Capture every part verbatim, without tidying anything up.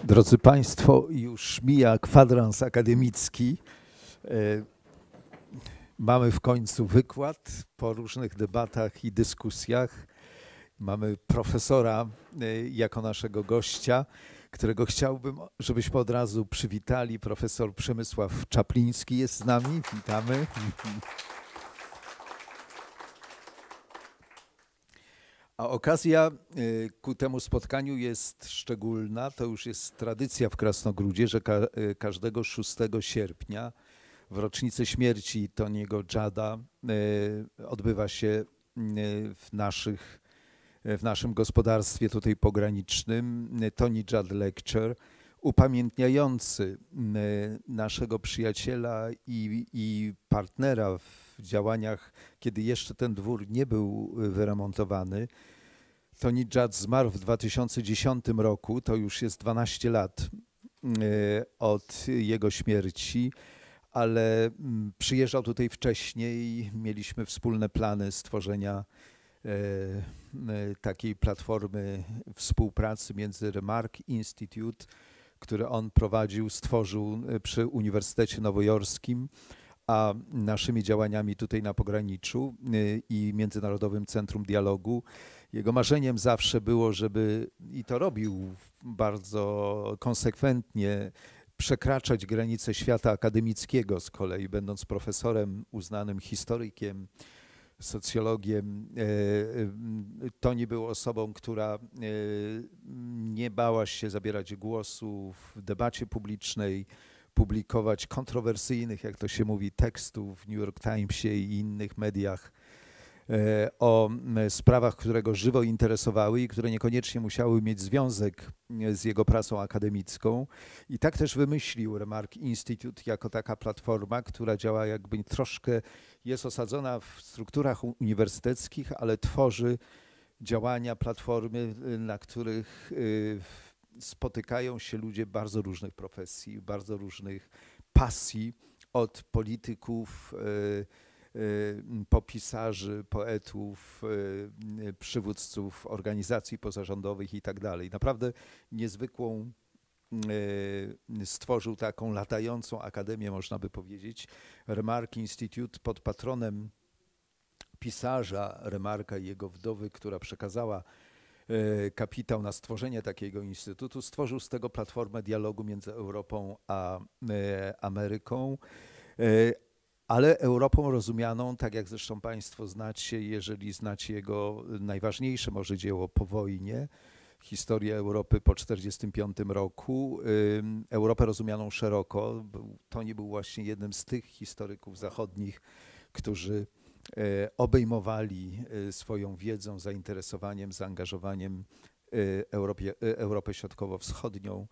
Drodzy Państwo, już mija kwadrans akademicki. Mamy w końcu wykład po różnych debatach i dyskusjach. Mamy profesora jako naszego gościa, którego chciałbym, żebyśmy od razu przywitali. Profesor Przemysław Czapliński jest z nami. Witamy. A okazja ku temu spotkaniu jest szczególna. To już jest tradycja w Krasnogródzie, że ka każdego szóstego sierpnia w rocznicę śmierci Tony'ego Judda odbywa się w, naszych, w naszym gospodarstwie tutaj pogranicznym Tony Judd Lecture, upamiętniający naszego przyjaciela i, i partnera w działaniach, kiedy jeszcze ten dwór nie był wyremontowany. Tony Judd zmarł w dwa tysiące dziesiątym roku, to już jest dwanaście lat od jego śmierci, ale przyjeżdżał tutaj wcześniej, mieliśmy wspólne plany stworzenia takiej platformy współpracy między Remark Institute, który on prowadził, stworzył przy Uniwersytecie Nowojorskim, a naszymi działaniami tutaj na pograniczu i Międzynarodowym Centrum Dialogu. Jego marzeniem zawsze było, żeby, i to robił bardzo konsekwentnie, przekraczać granice świata akademickiego z kolei, będąc profesorem, uznanym historykiem, socjologiem. Tony był osobą, która nie bała się zabierać głosu w debacie publicznej, publikować kontrowersyjnych, jak to się mówi, tekstów w New York Timesie i innych mediach o sprawach, które go żywo interesowały i które niekoniecznie musiały mieć związek z jego pracą akademicką. I tak też wymyślił Remark Institute jako taka platforma, która działa jakby troszkę, jest osadzona w strukturach uniwersyteckich, ale tworzy działania, platformy, na których spotykają się ludzie bardzo różnych profesji, bardzo różnych pasji, od polityków, po pisarzy, poetów, przywódców organizacji pozarządowych i tak dalej. Naprawdę niezwykłą stworzył taką latającą akademię, można by powiedzieć. Remark Institute pod patronem pisarza Remarka i jego wdowy, która przekazała kapitał na stworzenie takiego instytutu, stworzył z tego platformę dialogu między Europą a Ameryką, ale Europą rozumianą, tak jak zresztą Państwo znacie, jeżeli znacie jego najważniejsze może dzieło Po wojnie, historię Europy po tysiąc dziewięćset czterdziestym piątym roku, Europę rozumianą szeroko. Tony był właśnie jednym z tych historyków zachodnich, którzy obejmowali swoją wiedzą, zainteresowaniem, zaangażowaniem Europie, Europę Środkowo-Wschodnią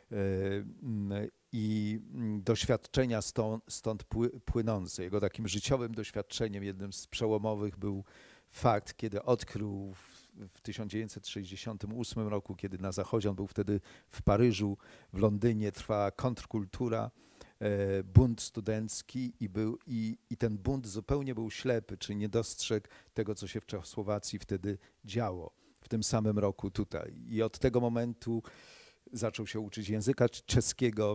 i doświadczenia stąd, stąd płynące. Jego takim życiowym doświadczeniem, jednym z przełomowych był fakt, kiedy odkrył w tysiąc dziewięćset sześćdziesiątym ósmym roku, kiedy na zachodzie, on był wtedy w Paryżu, w Londynie, trwała kontrkultura, bunt studencki i, był, i, i ten bunt zupełnie był ślepy, czy nie dostrzegł tego, co się w Czechosłowacji wtedy działo, w tym samym roku tutaj. I od tego momentu zaczął się uczyć języka czeskiego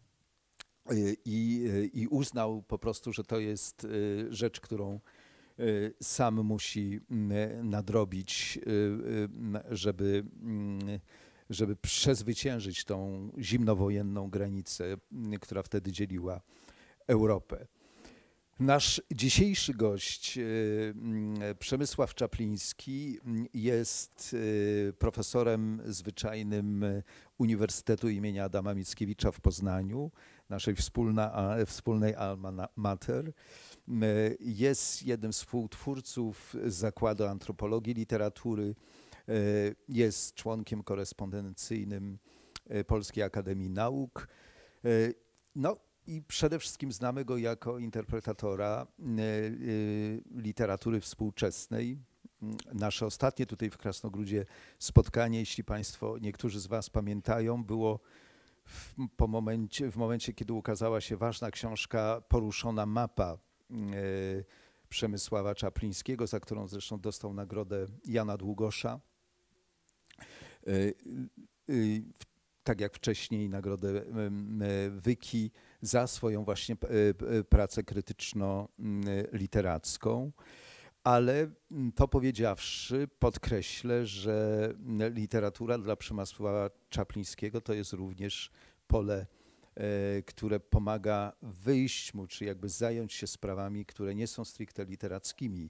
i, i uznał po prostu, że to jest rzecz, którą sam musi nadrobić, żeby, żeby przezwyciężyć tą zimnowojenną granicę, która wtedy dzieliła Europę. Nasz dzisiejszy gość, Przemysław Czapliński, jest profesorem zwyczajnym Uniwersytetu imienia Adama Mickiewicza w Poznaniu, naszej wspólna, wspólnej alma mater. Jest jednym z współtwórców Zakładu Antropologii Literatury, jest członkiem korespondencyjnym Polskiej Akademii Nauk. No i przede wszystkim znamy go jako interpretatora literatury współczesnej. Nasze ostatnie tutaj w Krasnogródzie spotkanie, jeśli Państwo, niektórzy z Was pamiętają, było w, po momencie, w momencie, kiedy ukazała się ważna książka Poruszona mapa Przemysława Czaplińskiego, za którą zresztą dostał nagrodę Jana Długosza. tak jak wcześniej nagrodę Wyki za swoją właśnie pracę krytyczno-literacką. Ale to powiedziawszy, podkreślę, że literatura dla Przemysława Czaplińskiego to jest również pole, które pomaga wyjść mu, czy jakby zająć się sprawami, które nie są stricte literackimi,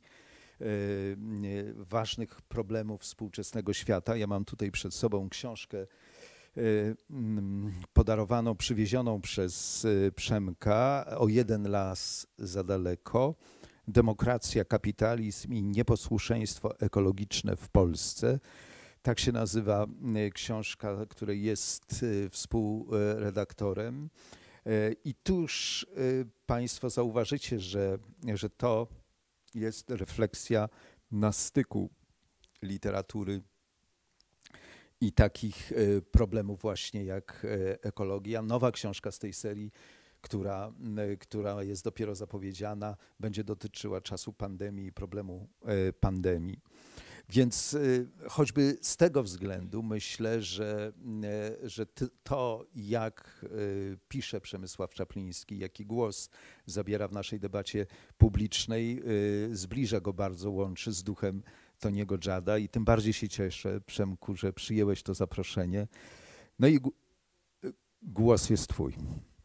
ważnych problemów współczesnego świata. Ja mam tutaj przed sobą książkę podarowaną, przywiezioną przez Przemka, O jeden las za daleko. Demokracja, kapitalizm i nieposłuszeństwo ekologiczne w Polsce. Tak się nazywa książka, której jest współredaktorem. I tuż Państwo zauważycie, że, że to jest refleksja na styku literatury i takich problemów właśnie jak ekologia. Nowa książka z tej serii, która, która jest dopiero zapowiedziana, będzie dotyczyła czasu pandemii i problemu pandemii. Więc choćby z tego względu myślę, że, że to, jak pisze Przemysław Czapliński, jaki głos zabiera w naszej debacie publicznej, zbliża go bardzo, łączy z duchem Toniego Juda i tym bardziej się cieszę, Przemku, że przyjęłeś to zaproszenie. No i głos jest twój.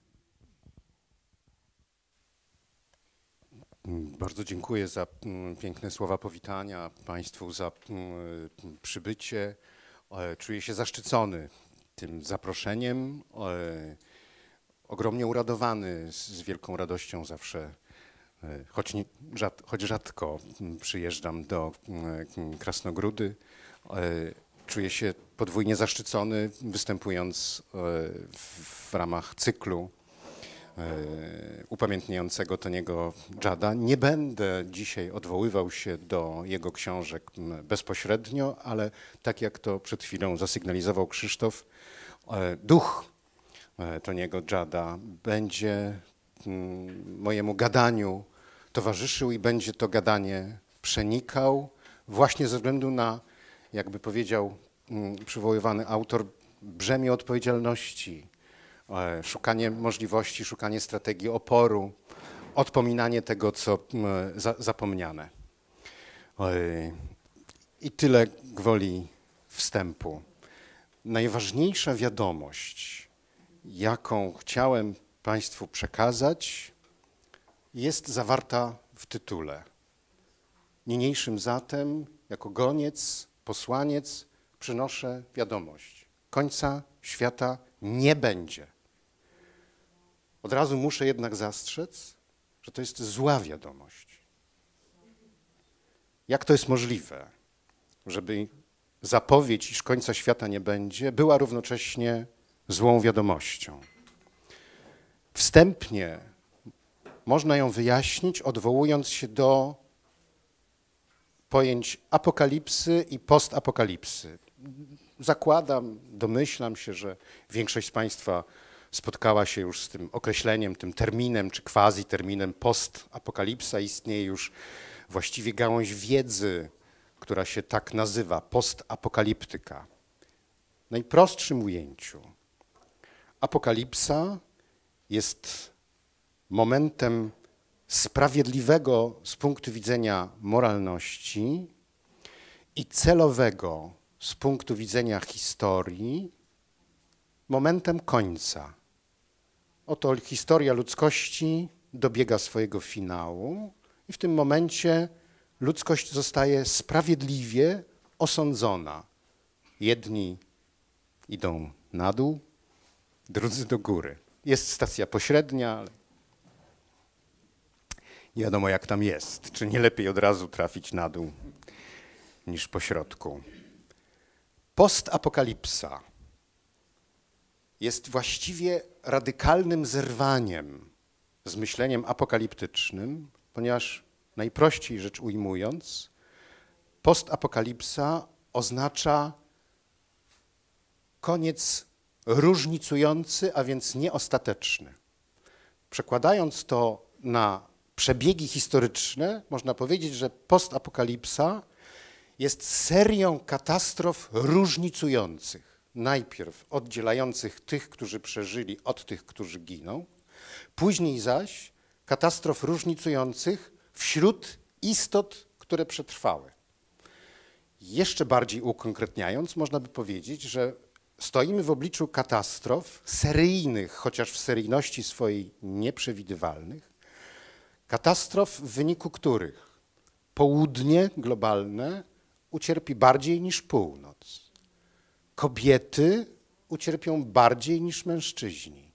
Bardzo dziękuję za piękne słowa powitania, Państwu za przybycie. Czuję się zaszczycony tym zaproszeniem, ogromnie uradowany, z wielką radością zawsze, choć, nie, rzad, choć rzadko przyjeżdżam do Krasnogródy. Czuję się podwójnie zaszczycony, występując w, w ramach cyklu upamiętniającego Toniego Juda. Nie będę dzisiaj odwoływał się do jego książek bezpośrednio, ale tak jak to przed chwilą zasygnalizował Krzysztof, duch Toniego Juda będzie mojemu gadaniu towarzyszył i będzie to gadanie przenikał właśnie ze względu na, jakby powiedział przywoływany autor, brzemię odpowiedzialności, szukanie możliwości, szukanie strategii oporu, odpominanie tego, co za, zapomniane. I tyle gwoli wstępu. Najważniejsza wiadomość, jaką chciałem Państwu przekazać, jest zawarta w tytule. Niniejszym zatem, jako goniec, posłaniec, przynoszę wiadomość. Końca świata nie będzie. Od razu muszę jednak zastrzec, że to jest zła wiadomość. Jak to jest możliwe, żeby zapowiedź, iż końca świata nie będzie, była równocześnie złą wiadomością? Wstępnie można ją wyjaśnić, odwołując się do pojęć apokalipsy i postapokalipsy. Zakładam, domyślam się, że większość z Państwa spotkała się już z tym określeniem, tym terminem, czy quasi-terminem postapokalipsa. Istnieje już właściwie gałąź wiedzy, która się tak nazywa, postapokaliptyka. W najprostszym ujęciu apokalipsa jest momentem sprawiedliwego z punktu widzenia moralności i celowego z punktu widzenia historii momentem końca. Oto historia ludzkości dobiega swojego finału i w tym momencie ludzkość zostaje sprawiedliwie osądzona. Jedni idą na dół, drudzy do góry. Jest stacja pośrednia, ale nie wiadomo jak tam jest. Czy nie lepiej od razu trafić na dół niż po środku. Postapokalipsa jest właściwie radykalnym zerwaniem z myśleniem apokaliptycznym, ponieważ najprościej rzecz ujmując, postapokalipsa oznacza koniec różnicujący, a więc nieostateczny. Przekładając to na przebiegi historyczne, można powiedzieć, że postapokalipsa jest serią katastrof różnicujących. najpierw oddzielających tych, którzy przeżyli, od tych, którzy giną, później zaś katastrof różnicujących wśród istot, które przetrwały. Jeszcze bardziej ukonkretniając, można by powiedzieć, że stoimy w obliczu katastrof seryjnych, chociaż w seryjności swojej nieprzewidywalnych, katastrof, w wyniku których południe globalne ucierpi bardziej niż północ. Kobiety ucierpią bardziej niż mężczyźni.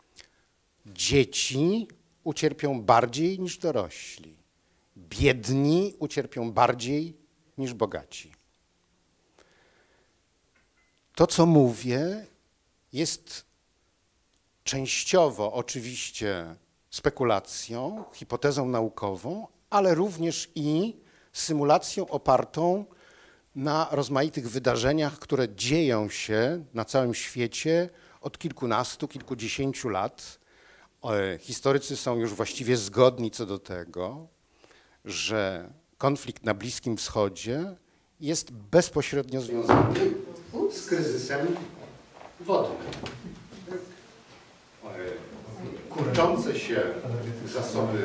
Dzieci ucierpią bardziej niż dorośli. Biedni ucierpią bardziej niż bogaci. To, co mówię, jest częściowo oczywiście spekulacją, hipotezą naukową, ale również i symulacją opartą na rozmaitych wydarzeniach, które dzieją się na całym świecie od kilkunastu, kilkudziesięciu lat. Historycy są już właściwie zgodni co do tego, że konflikt na Bliskim Wschodzie jest bezpośrednio związany z kryzysem wodnym. Kurczące się zasoby.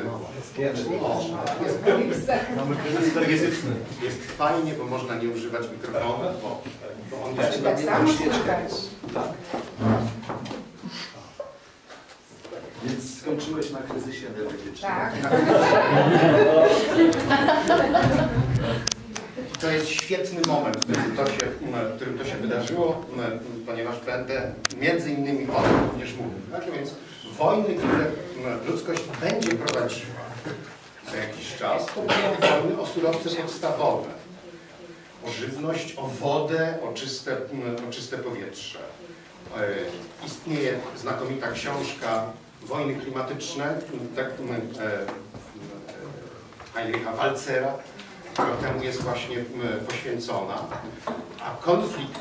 Mamy kryzys energetyczny. Jest fajnie, bo można nie używać mikrofonu, bo, bo on Czy tak samo słychać? Tak. Więc skończyłeś na kryzysie energetycznym. Tak. To jest świetny moment, w którym to się, w którym to się wydarzyło, ponieważ będę między innymi o tym również mówił. Tak więc wojny, które ludzkość będzie prowadziła za jakiś czas, to będą wojny o surowce podstawowe, o żywność, o wodę, o czyste, o czyste powietrze. Istnieje znakomita książka Wojny klimatyczne, tak, Heinricha Walcera, która temu jest właśnie poświęcona, a konflikt,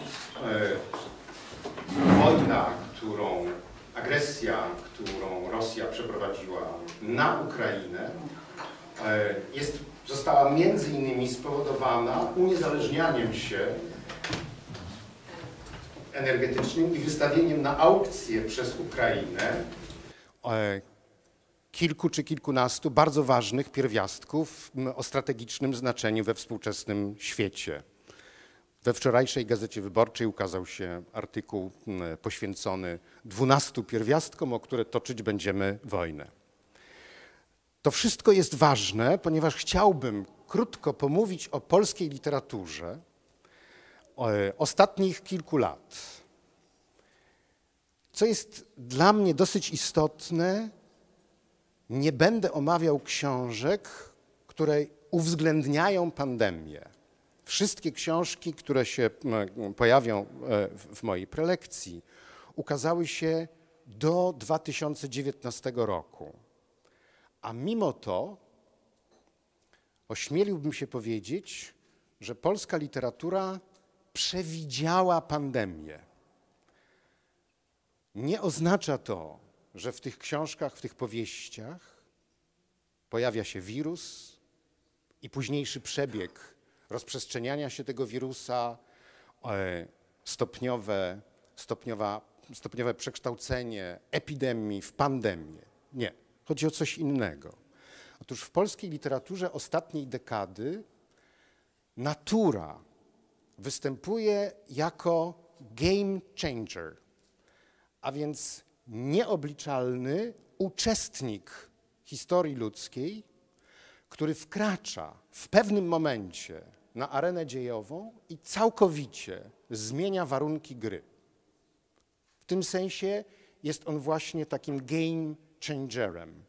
wojna, którą, agresja, którą Rosja przeprowadziła na Ukrainę, jest, została między innymi spowodowana uniezależnianiem się energetycznym i wystawieniem na aukcję przez Ukrainę kilku czy kilkunastu bardzo ważnych pierwiastków o strategicznym znaczeniu we współczesnym świecie. We wczorajszej Gazecie Wyborczej ukazał się artykuł poświęcony dwunastu pierwiastkom, o które toczyć będziemy wojnę. To wszystko jest ważne, ponieważ chciałbym krótko pomówić o polskiej literaturze ostatnich kilku lat. Co jest dla mnie dosyć istotne, nie będę omawiał książek, które uwzględniają pandemię. Wszystkie książki, które się pojawią w mojej prelekcji, ukazały się do dwa tysiące dziewiętnastego roku. A mimo to ośmieliłbym się powiedzieć, że polska literatura przewidziała pandemię. Nie oznacza to, że w tych książkach, w tych powieściach pojawia się wirus i późniejszy przebieg rozprzestrzeniania się tego wirusa, stopniowe, stopniowa, stopniowe przekształcenie epidemii w pandemię. Nie, chodzi o coś innego. Otóż w polskiej literaturze ostatniej dekady natura występuje jako game changer, a więc nieobliczalny uczestnik historii ludzkiej, który wkracza w pewnym momencie na arenę dziejową i całkowicie zmienia warunki gry. W tym sensie jest on właśnie takim game changerem.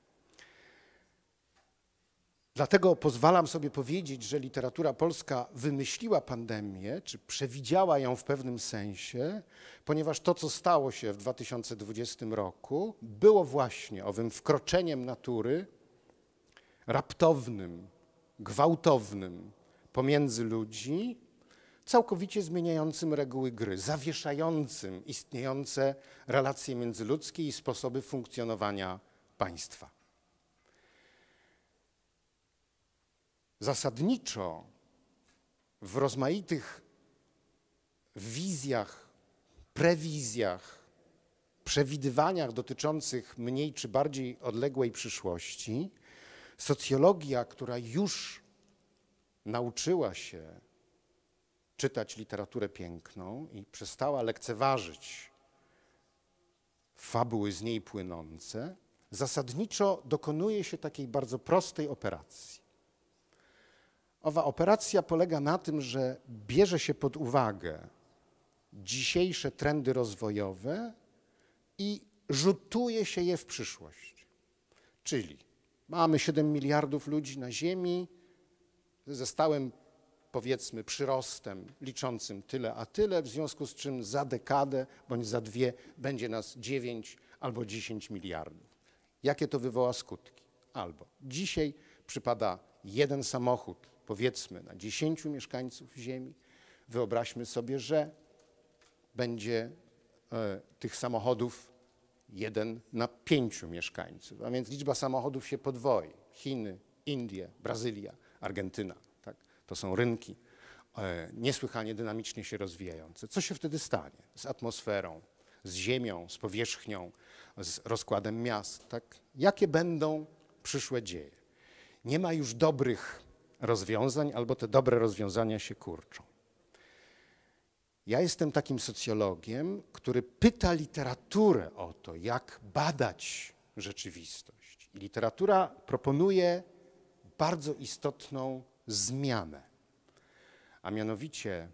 Dlatego pozwalam sobie powiedzieć, że literatura polska wymyśliła pandemię, czy przewidziała ją w pewnym sensie, ponieważ to, co stało się w dwa tysiące dwudziestym roku, było właśnie owym wkroczeniem natury, raptownym, gwałtownym pomiędzy ludzi, całkowicie zmieniającym reguły gry, zawieszającym istniejące relacje międzyludzkie i sposoby funkcjonowania państwa. Zasadniczo w rozmaitych wizjach prewizjach, przewidywaniach dotyczących mniej czy bardziej odległej przyszłości, socjologia, która już nauczyła się czytać literaturę piękną i przestała lekceważyć fabuły z niej płynące, zasadniczo dokonuje się takiej bardzo prostej operacji. Owa operacja polega na tym, że bierze się pod uwagę dzisiejsze trendy rozwojowe i rzutuje się je w przyszłość. Czyli mamy siedem miliardów ludzi na Ziemi ze stałym, powiedzmy, przyrostem liczącym tyle a tyle, w związku z czym za dekadę bądź za dwie będzie nas dziewięć albo dziesięć miliardów. Jakie to wywoła skutki? Albo dzisiaj przypada jeden samochód, powiedzmy, na dziesięciu mieszkańców Ziemi. Wyobraźmy sobie, że będzie e, tych samochodów jeden na pięciu mieszkańców, a więc liczba samochodów się podwoi. Chiny, Indie, Brazylia, Argentyna. Tak? To są rynki e, niesłychanie dynamicznie się rozwijające. Co się wtedy stanie z atmosferą, z ziemią, z powierzchnią, z rozkładem miast? Tak? Jakie będą przyszłe dzieje? Nie ma już dobrych rozwiązań, albo te dobre rozwiązania się kurczą. Ja jestem takim socjologiem, który pyta literaturę o to, jak badać rzeczywistość. I literatura proponuje bardzo istotną zmianę, a mianowicie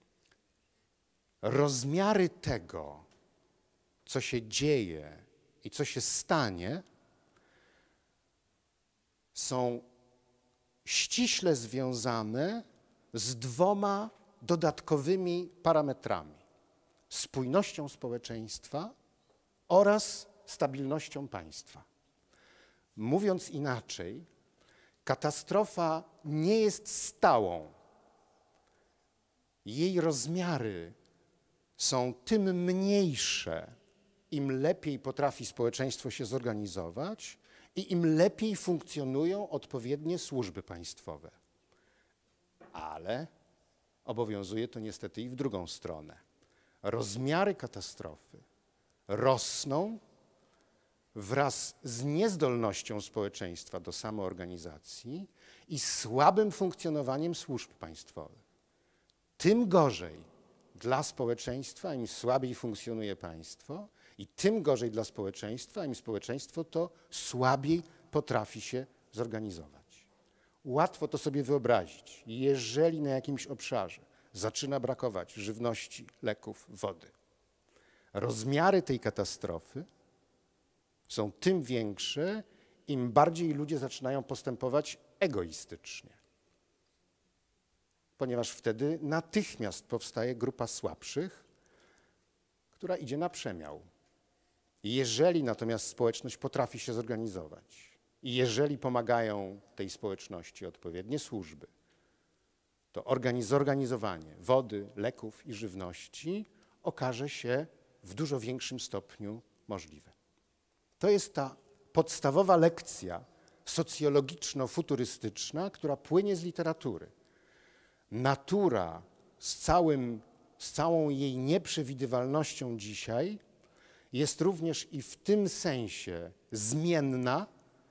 rozmiary tego, co się dzieje i co się stanie, są ściśle związane z dwoma dodatkowymi parametrami: spójnością społeczeństwa oraz stabilnością państwa. Mówiąc inaczej, katastrofa nie jest stałą. Jej rozmiary są tym mniejsze, im lepiej potrafi społeczeństwo się zorganizować i im lepiej funkcjonują odpowiednie służby państwowe. Ale obowiązuje to niestety i w drugą stronę. Rozmiary katastrofy rosną wraz z niezdolnością społeczeństwa do samoorganizacji i słabym funkcjonowaniem służb państwowych. Tym gorzej dla społeczeństwa, im słabiej funkcjonuje państwo, i tym gorzej dla społeczeństwa, im społeczeństwo to słabiej potrafi się zorganizować. Łatwo to sobie wyobrazić, jeżeli na jakimś obszarze zaczyna brakować żywności, leków, wody. Rozmiary tej katastrofy są tym większe, im bardziej ludzie zaczynają postępować egoistycznie. Ponieważ wtedy natychmiast powstaje grupa słabszych, która idzie na przemiał. Jeżeli natomiast społeczność potrafi się zorganizować i jeżeli pomagają tej społeczności odpowiednie służby, to zorganizowanie wody, leków i żywności okaże się w dużo większym stopniu możliwe. To jest ta podstawowa lekcja socjologiczno-futurystyczna, która płynie z literatury. Natura z, całym, z całą jej nieprzewidywalnością dzisiaj jest również i w tym sensie zmienna,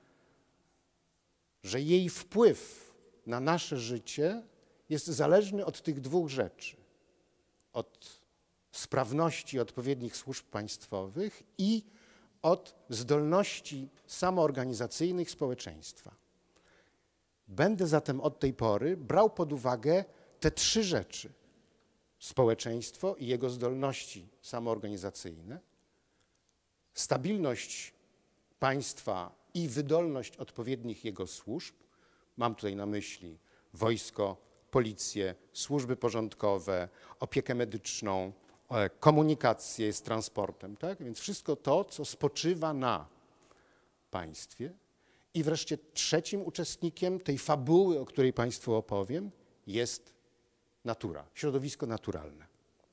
że jej wpływ na nasze życie jest zależny od tych dwóch rzeczy. Od sprawności odpowiednich służb państwowych i od zdolności samoorganizacyjnych społeczeństwa. Będę zatem od tej pory brał pod uwagę te trzy rzeczy. Społeczeństwo i jego zdolności samoorganizacyjne, stabilność państwa i wydolność odpowiednich jego służb. Mam tutaj na myśli wojsko, policję, służby porządkowe, opiekę medyczną, komunikację z transportem, tak? Więc wszystko to, co spoczywa na państwie. I wreszcie trzecim uczestnikiem tej fabuły, o której Państwu opowiem, jest natura, środowisko naturalne.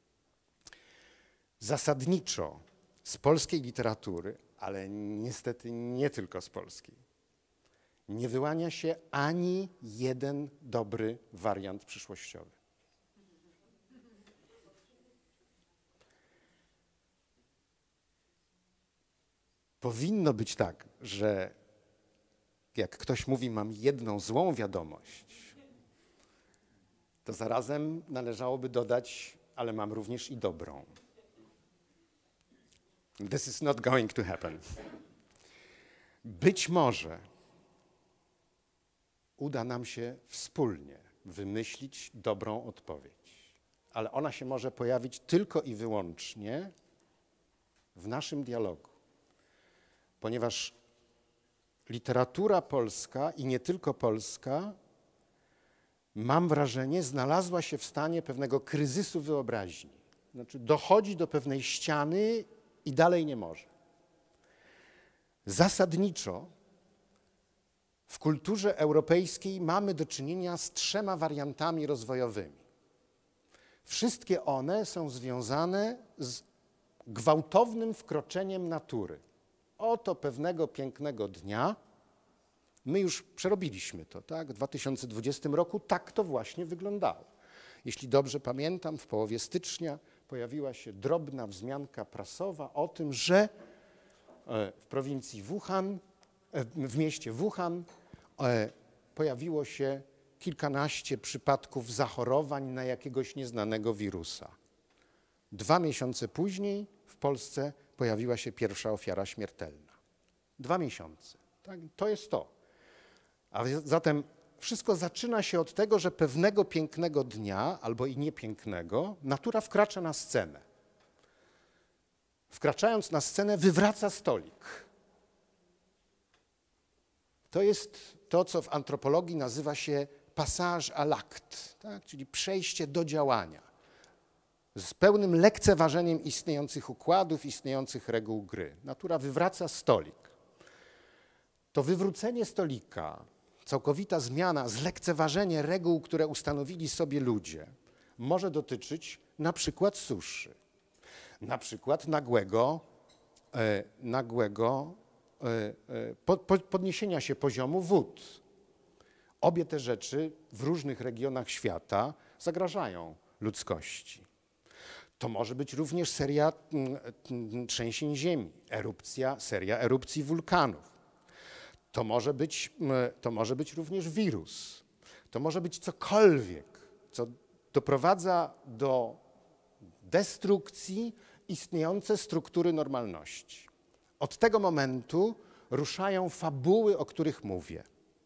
Zasadniczo z polskiej literatury, ale niestety nie tylko z polskiej, nie wyłania się ani jeden dobry wariant przyszłościowy. powinno być tak, że jak ktoś mówi, mam jedną złą wiadomość, to zarazem należałoby dodać, ale mam również i dobrą. This is not going to happen. Być może uda nam się wspólnie wymyślić dobrą odpowiedź, ale ona się może pojawić tylko i wyłącznie w naszym dialogu, ponieważ literatura polska i nie tylko polska, mam wrażenie, znalazła się w stanie pewnego kryzysu wyobraźni. Znaczy dochodzi do pewnej ściany i dalej nie może. Zasadniczo w kulturze europejskiej mamy do czynienia z trzema wariantami rozwojowymi. Wszystkie one są związane z gwałtownym wkroczeniem natury. Oto pewnego pięknego dnia, my już przerobiliśmy to, tak? W dwa tysiące dwudziestym roku tak to właśnie wyglądało. Jeśli dobrze pamiętam, w połowie stycznia pojawiła się drobna wzmianka prasowa o tym, że w prowincji Wuhan, w mieście Wuhan pojawiło się kilkanaście przypadków zachorowań na jakiegoś nieznanego wirusa. Dwa miesiące później w Polsce pojawiła się pierwsza ofiara śmiertelna. Dwa miesiące. Tak? To jest to. A zatem wszystko zaczyna się od tego, że pewnego pięknego dnia, albo i niepięknego, natura wkracza na scenę. Wkraczając na scenę, wywraca stolik. To jest to, co w antropologii nazywa się passage à l'acte, tak? Czyli przejście do działania. Z pełnym lekceważeniem istniejących układów, istniejących reguł gry. Natura wywraca stolik. To wywrócenie stolika, całkowita zmiana, zlekceważenie reguł, które ustanowili sobie ludzie, może dotyczyć na przykład suszy, na przykład nagłego, e, nagłego e, e, po, po, podniesienia się poziomu wód. Obie te rzeczy w różnych regionach świata zagrażają ludzkości. To może być również seria trzęsień ziemi, erupcja, seria erupcji wulkanów. To może być, to może być również wirus. To może być cokolwiek, co doprowadza do destrukcji istniejące struktury normalności. Od tego momentu ruszają fabuły, o których mówię.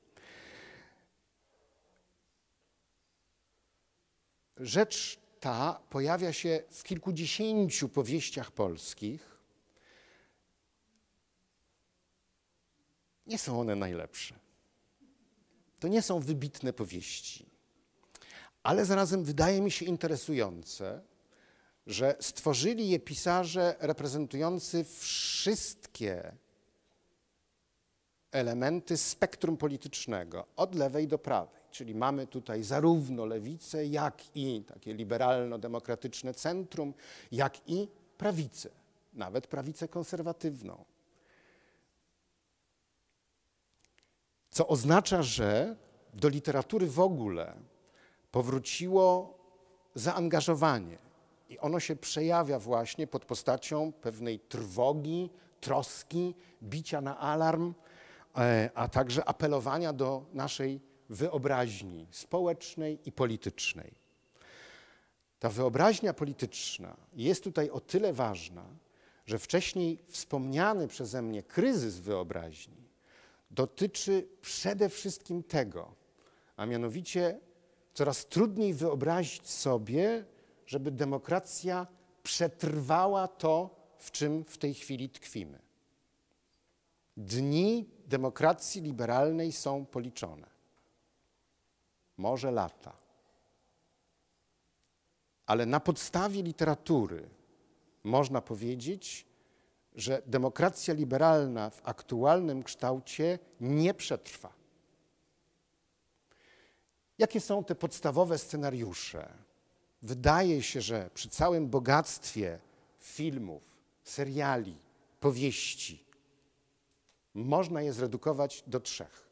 Rzecz ta pojawia się w kilkudziesięciu powieściach polskich. Nie są one najlepsze. To nie są wybitne powieści. Ale zarazem wydaje mi się interesujące, że stworzyli je pisarze reprezentujący wszystkie elementy spektrum politycznego, od lewej do prawej. Czyli mamy tutaj zarówno lewicę, jak i takie liberalno-demokratyczne centrum, jak i prawicę, nawet prawicę konserwatywną. Co oznacza, że do literatury w ogóle powróciło zaangażowanie i ono się przejawia właśnie pod postacią pewnej trwogi, troski, bicia na alarm, a także apelowania do naszej wyobraźni społecznej i politycznej. Ta wyobraźnia polityczna jest tutaj o tyle ważna, że wcześniej wspomniany przeze mnie kryzys wyobraźni dotyczy przede wszystkim tego, a mianowicie coraz trudniej wyobrazić sobie, żeby demokracja przetrwała to, w czym w tej chwili tkwimy. Dni demokracji liberalnej są policzone. Może lata. Ale na podstawie literatury można powiedzieć, że demokracja liberalna w aktualnym kształcie nie przetrwa. Jakie są te podstawowe scenariusze? Wydaje się, że przy całym bogactwie filmów, seriali, powieści można je zredukować do trzech.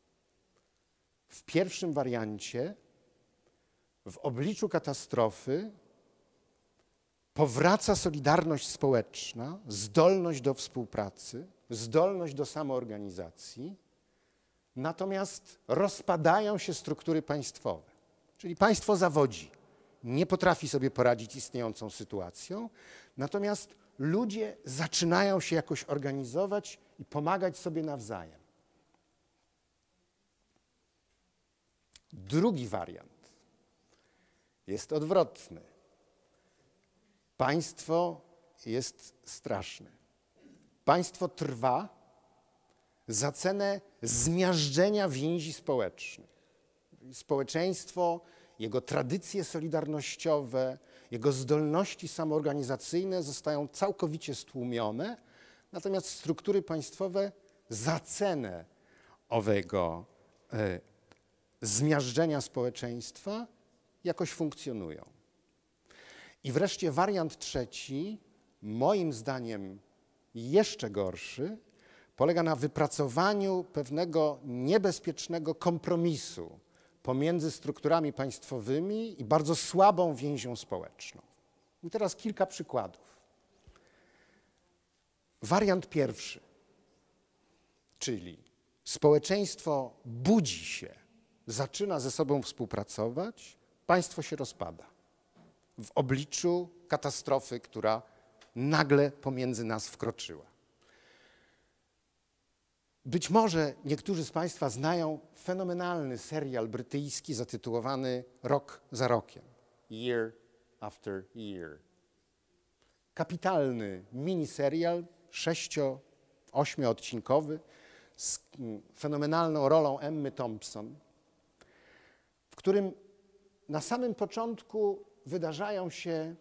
W pierwszym wariancie, w obliczu katastrofy, powraca solidarność społeczna, zdolność do współpracy, zdolność do samoorganizacji, natomiast rozpadają się struktury państwowe. Czyli państwo zawodzi, nie potrafi sobie poradzić z istniejącą sytuacją, natomiast ludzie zaczynają się jakoś organizować i pomagać sobie nawzajem. Drugi wariant jest odwrotny. Państwo jest straszne. Państwo trwa za cenę zmiażdżenia więzi społecznych. Społeczeństwo, jego tradycje solidarnościowe, jego zdolności samoorganizacyjne zostają całkowicie stłumione, natomiast struktury państwowe za cenę owego e, zmiażdżenia społeczeństwa jakoś funkcjonują. I wreszcie wariant trzeci, moim zdaniem jeszcze gorszy, polega na wypracowaniu pewnego niebezpiecznego kompromisu pomiędzy strukturami państwowymi i bardzo słabą więzią społeczną. I teraz kilka przykładów. Wariant pierwszy, czyli społeczeństwo budzi się, zaczyna ze sobą współpracować, państwo się rozpada w obliczu katastrofy, która nagle pomiędzy nas wkroczyła. Być może niektórzy z Państwa znają fenomenalny serial brytyjski zatytułowany Rok za rokiem. Year after year. Kapitalny miniserial, sześcio, ośmioodcinkowy, z fenomenalną rolą Emmy Thompson, w którym na samym początku wydarzają się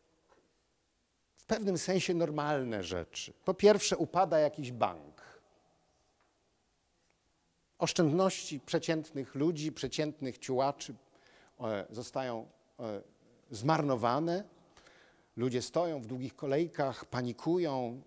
w pewnym sensie normalne rzeczy. Po pierwsze, upada jakiś bank. Oszczędności przeciętnych ludzi, przeciętnych ciułaczy zostają zmarnowane. Ludzie stoją w długich kolejkach, panikują,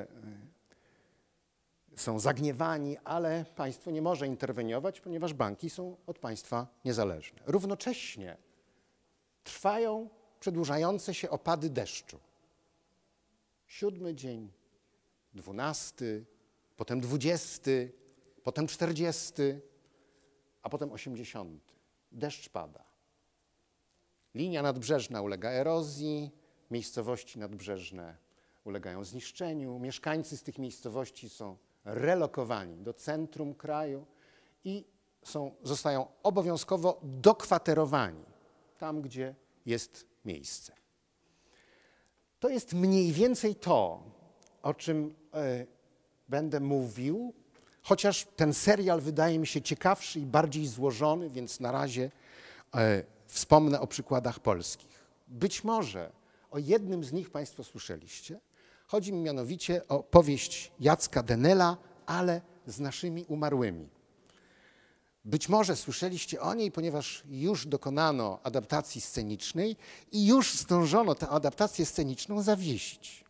są zagniewani, ale państwo nie może interweniować, ponieważ banki są od państwa niezależne. Równocześnie trwają przedłużające się opady deszczu. Siódmy dzień, dwunasty, potem dwudziesty, potem czterdziesty, a potem osiemdziesiąty. Deszcz pada. Linia nadbrzeżna ulega erozji, miejscowości nadbrzeżne ulegają zniszczeniu, mieszkańcy z tych miejscowości są relokowani do centrum kraju i są, zostają obowiązkowo dokwaterowani tam, gdzie jest miejsce. To jest mniej więcej to, o czym y, będę mówił, chociaż ten serial wydaje mi się ciekawszy i bardziej złożony, więc na razie y, wspomnę o przykładach polskich. Być może o jednym z nich Państwo słyszeliście. Chodzi mi mianowicie o powieść Jacka Denela, ale z naszymi umarłymi. Być może słyszeliście o niej, ponieważ już dokonano adaptacji scenicznej i już zdążono tę adaptację sceniczną zawiesić.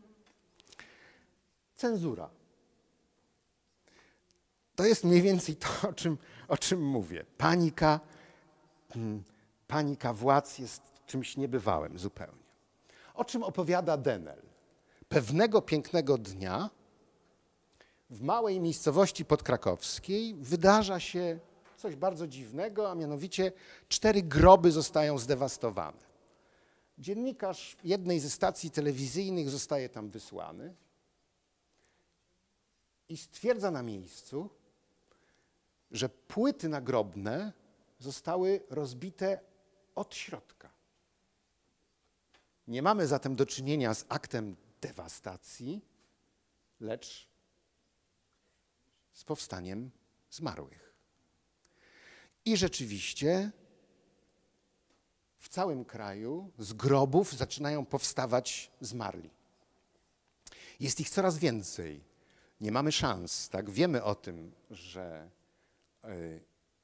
Cenzura. To jest mniej więcej to, o czym, o czym mówię. Panika, panika władz jest czymś niebywałym zupełnie. O czym opowiada Denel? Pewnego pięknego dnia w małej miejscowości podkrakowskiej wydarza się coś bardzo dziwnego, a mianowicie cztery groby zostają zdewastowane. Dziennikarz jednej ze stacji telewizyjnych zostaje tam wysłany i stwierdza na miejscu, że płyty nagrobne zostały rozbite od środka. Nie mamy zatem do czynienia z aktem dewastacji, lecz z powstaniem zmarłych. I rzeczywiście w całym kraju z grobów zaczynają powstawać zmarli. Jest ich coraz więcej. Nie mamy szans, tak? Wiemy o tym, że yy,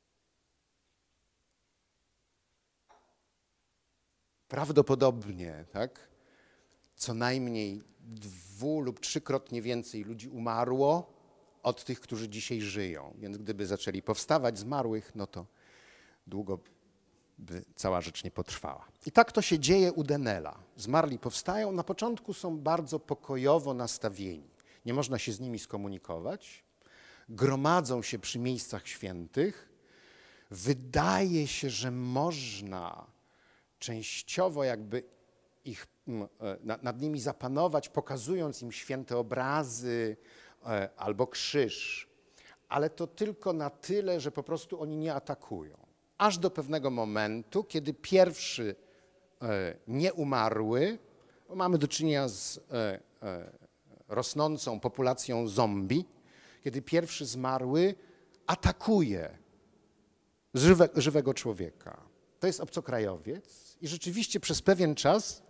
prawdopodobnie, tak, co najmniej dwu lub trzykrotnie więcej ludzi umarło od tych, którzy dzisiaj żyją. Więc gdyby zaczęli powstawać zmarłych, no to długo by cała rzecz nie potrwała. I tak to się dzieje u Denela. Zmarli powstają, na początku są bardzo pokojowo nastawieni. Nie można się z nimi skomunikować. Gromadzą się przy miejscach świętych. Wydaje się, że można częściowo jakby ich, nad nimi zapanować, pokazując im święte obrazy albo krzyż. Ale to tylko na tyle, że po prostu oni nie atakują. Aż do pewnego momentu, kiedy pierwszy nieumarły, bo mamy do czynienia z rosnącą populacją zombie, kiedy pierwszy zmarły atakuje żywe, żywego człowieka. To jest obcokrajowiec i rzeczywiście przez pewien czas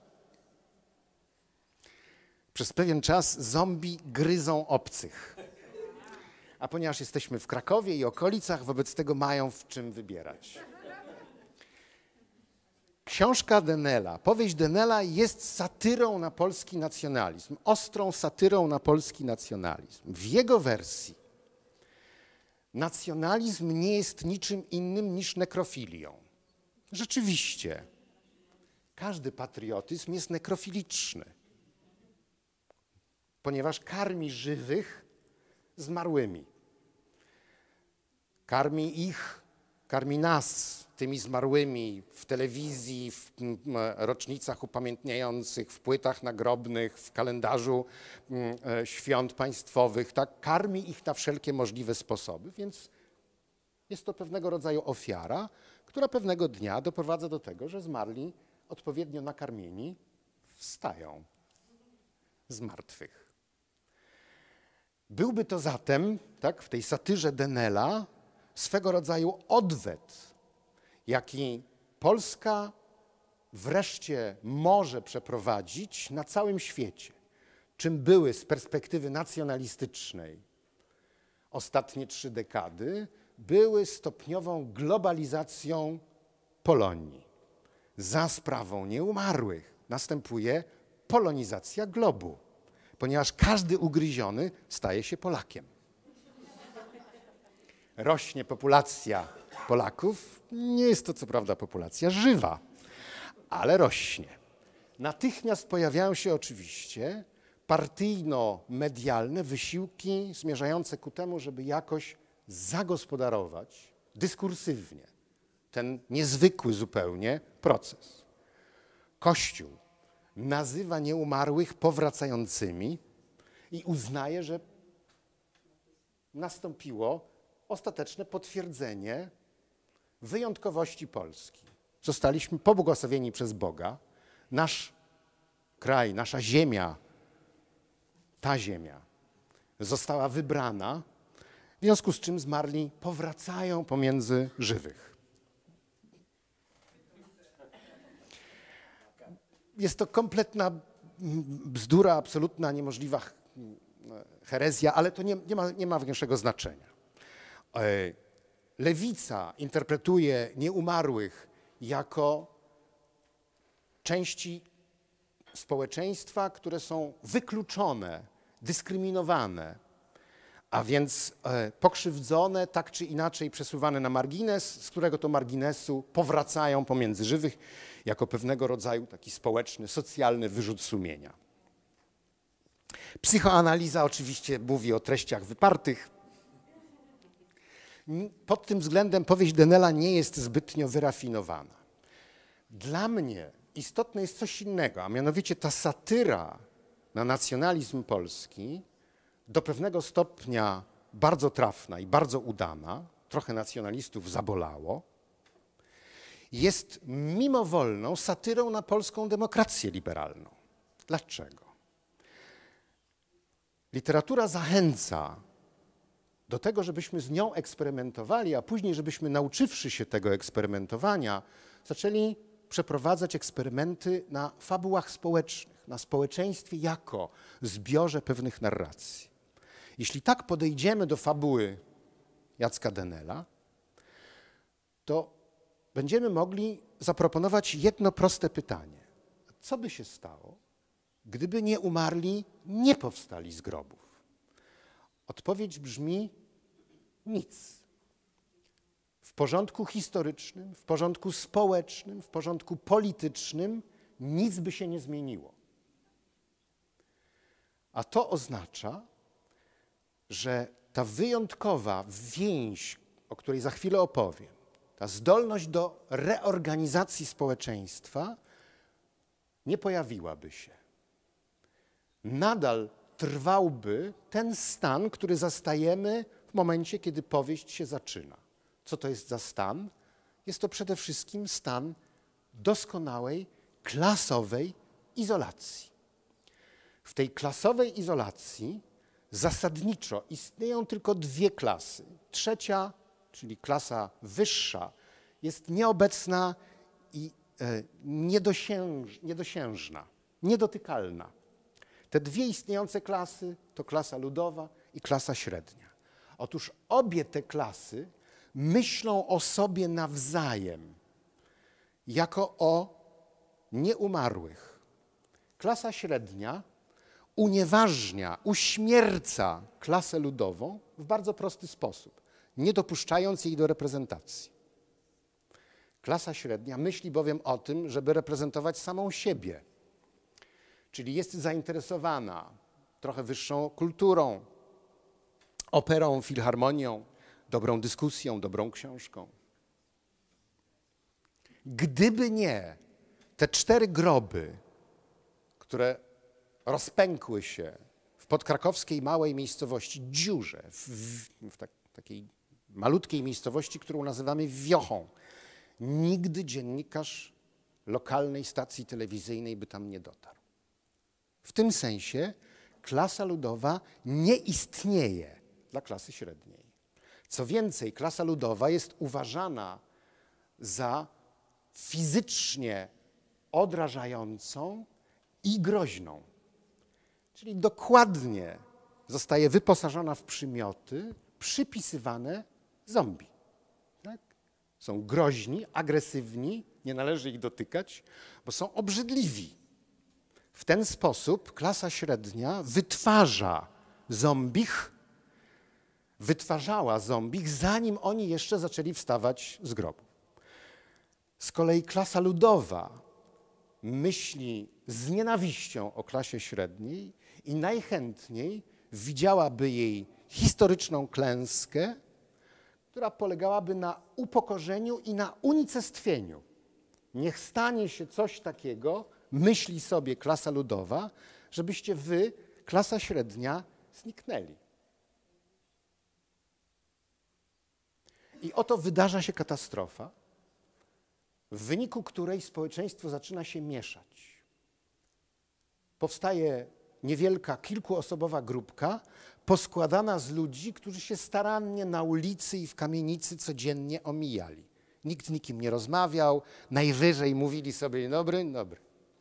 przez pewien czas zombie gryzą obcych. A ponieważ jesteśmy w Krakowie i okolicach, wobec tego mają w czym wybierać. Książka Denela, powieść Denela jest satyrą na polski nacjonalizm, ostrą satyrą na polski nacjonalizm. W jego wersji nacjonalizm nie jest niczym innym niż nekrofilią. Rzeczywiście, każdy patriotyzm jest nekrofiliczny, ponieważ karmi żywych zmarłymi. Karmi ich, karmi nas tymi zmarłymi w telewizji, w rocznicach upamiętniających, w płytach nagrobnych, w kalendarzu świąt państwowych. Tak? Karmi ich na wszelkie możliwe sposoby, więc jest to pewnego rodzaju ofiara, która pewnego dnia doprowadza do tego, że zmarli odpowiednio nakarmieni wstają z martwych. Byłby to zatem, tak, w tej satyrze Denela, swego rodzaju odwet, jaki Polska wreszcie może przeprowadzić na całym świecie. Czym były z perspektywy nacjonalistycznej ostatnie trzy dekady, były stopniową globalizacją Polonii. Za sprawą nieumarłych następuje polonizacja globu, ponieważ każdy ugryziony staje się Polakiem. Rośnie populacja Polaków, nie jest to co prawda populacja żywa, ale rośnie. Natychmiast pojawiają się oczywiście partyjno-medialne wysiłki zmierzające ku temu, żeby jakoś zagospodarować dyskursywnie ten niezwykły zupełnie proces. Kościół nazywa nieumarłych powracającymi i uznaje, że nastąpiło ostateczne potwierdzenie wyjątkowości Polski. Zostaliśmy pobłogosławieni przez Boga. Nasz kraj, nasza ziemia, ta ziemia została wybrana, w związku z czym zmarli powracają pomiędzy żywych. Jest to kompletna bzdura, absolutna, niemożliwa herezja, ale to nie, nie ma, nie ma większego znaczenia. Lewica interpretuje nieumarłych jako części społeczeństwa, które są wykluczone, dyskryminowane, a więc pokrzywdzone, tak czy inaczej przesuwane na margines, z którego to marginesu powracają pomiędzy żywych jako pewnego rodzaju taki społeczny, socjalny wyrzut sumienia. Psychoanaliza oczywiście mówi o treściach wypartych. Pod tym względem powieść Denela nie jest zbytnio wyrafinowana. Dla mnie istotne jest coś innego, a mianowicie ta satyra na nacjonalizm polski, do pewnego stopnia bardzo trafna i bardzo udana, trochę nacjonalistów zabolało, jest mimowolną satyrą na polską demokrację liberalną. Dlaczego? Literatura zachęca do tego, żebyśmy z nią eksperymentowali, a później, żebyśmy nauczywszy się tego eksperymentowania, zaczęli przeprowadzać eksperymenty na fabułach społecznych, na społeczeństwie jako zbiorze pewnych narracji. Jeśli tak podejdziemy do fabuły Jacka Denela, to będziemy mogli zaproponować jedno proste pytanie. Co by się stało, gdyby nieumarli nie powstali z grobów? Odpowiedź brzmi nic. W w porządku historycznym, w porządku społecznym, w porządku politycznym nic by się nie zmieniło. A to oznacza, że ta wyjątkowa więź, o której za chwilę opowiem, ta zdolność do reorganizacji społeczeństwa nie pojawiłaby się. Nadal trwałby ten stan, który zastajemy w momencie, kiedy powieść się zaczyna. Co to jest za stan? Jest to przede wszystkim stan doskonałej, klasowej izolacji. W tej klasowej izolacji zasadniczo istnieją tylko dwie klasy. Trzecia, czyli klasa wyższa, jest nieobecna i e, niedosięż, niedosiężna, niedotykalna. Te dwie istniejące klasy to klasa ludowa i klasa średnia. Otóż obie te klasy myślą o sobie nawzajem jako o nieumarłych. Klasa średnia unieważnia, uśmierca klasę ludową w bardzo prosty sposób, nie dopuszczając jej do reprezentacji. Klasa średnia myśli bowiem o tym, żeby reprezentować samą siebie, czyli jest zainteresowana trochę wyższą kulturą, operą, filharmonią, dobrą dyskusją, dobrą książką. Gdyby nie te cztery groby, które rozpękły się w podkrakowskiej małej miejscowości, dziurze, w, w, w tak, takiej malutkiej miejscowości, którą nazywamy Wiochą, nigdy dziennikarz lokalnej stacji telewizyjnej by tam nie dotarł. W tym sensie klasa ludowa nie istnieje dla klasy średniej. Co więcej, klasa ludowa jest uważana za fizycznie odrażającą i groźną. Czyli dokładnie zostaje wyposażona w przymioty przypisywane zombie. Tak? Są groźni, agresywni, nie należy ich dotykać, bo są obrzydliwi. W ten sposób klasa średnia wytwarza zombich, wytwarzała zombich, zanim oni jeszcze zaczęli wstawać z grobu. Z kolei klasa ludowa myśli z nienawiścią o klasie średniej i najchętniej widziałaby jej historyczną klęskę, która polegałaby na upokorzeniu i na unicestwieniu. Niech stanie się coś takiego, myśli sobie klasa ludowa, żebyście wy, klasa średnia, zniknęli. I oto wydarza się katastrofa, w wyniku której społeczeństwo zaczyna się mieszać. Powstaje niewielka, kilkuosobowa grupka poskładana z ludzi, którzy się starannie na ulicy i w kamienicy codziennie omijali. Nikt z nikim nie rozmawiał, najwyżej mówili sobie dzień dobry, dzień dobry.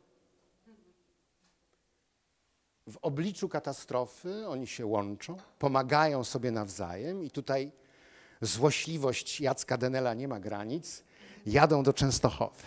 W obliczu katastrofy oni się łączą, pomagają sobie nawzajem i tutaj złośliwość Jacka Denela nie ma granic, jadą do Częstochowy.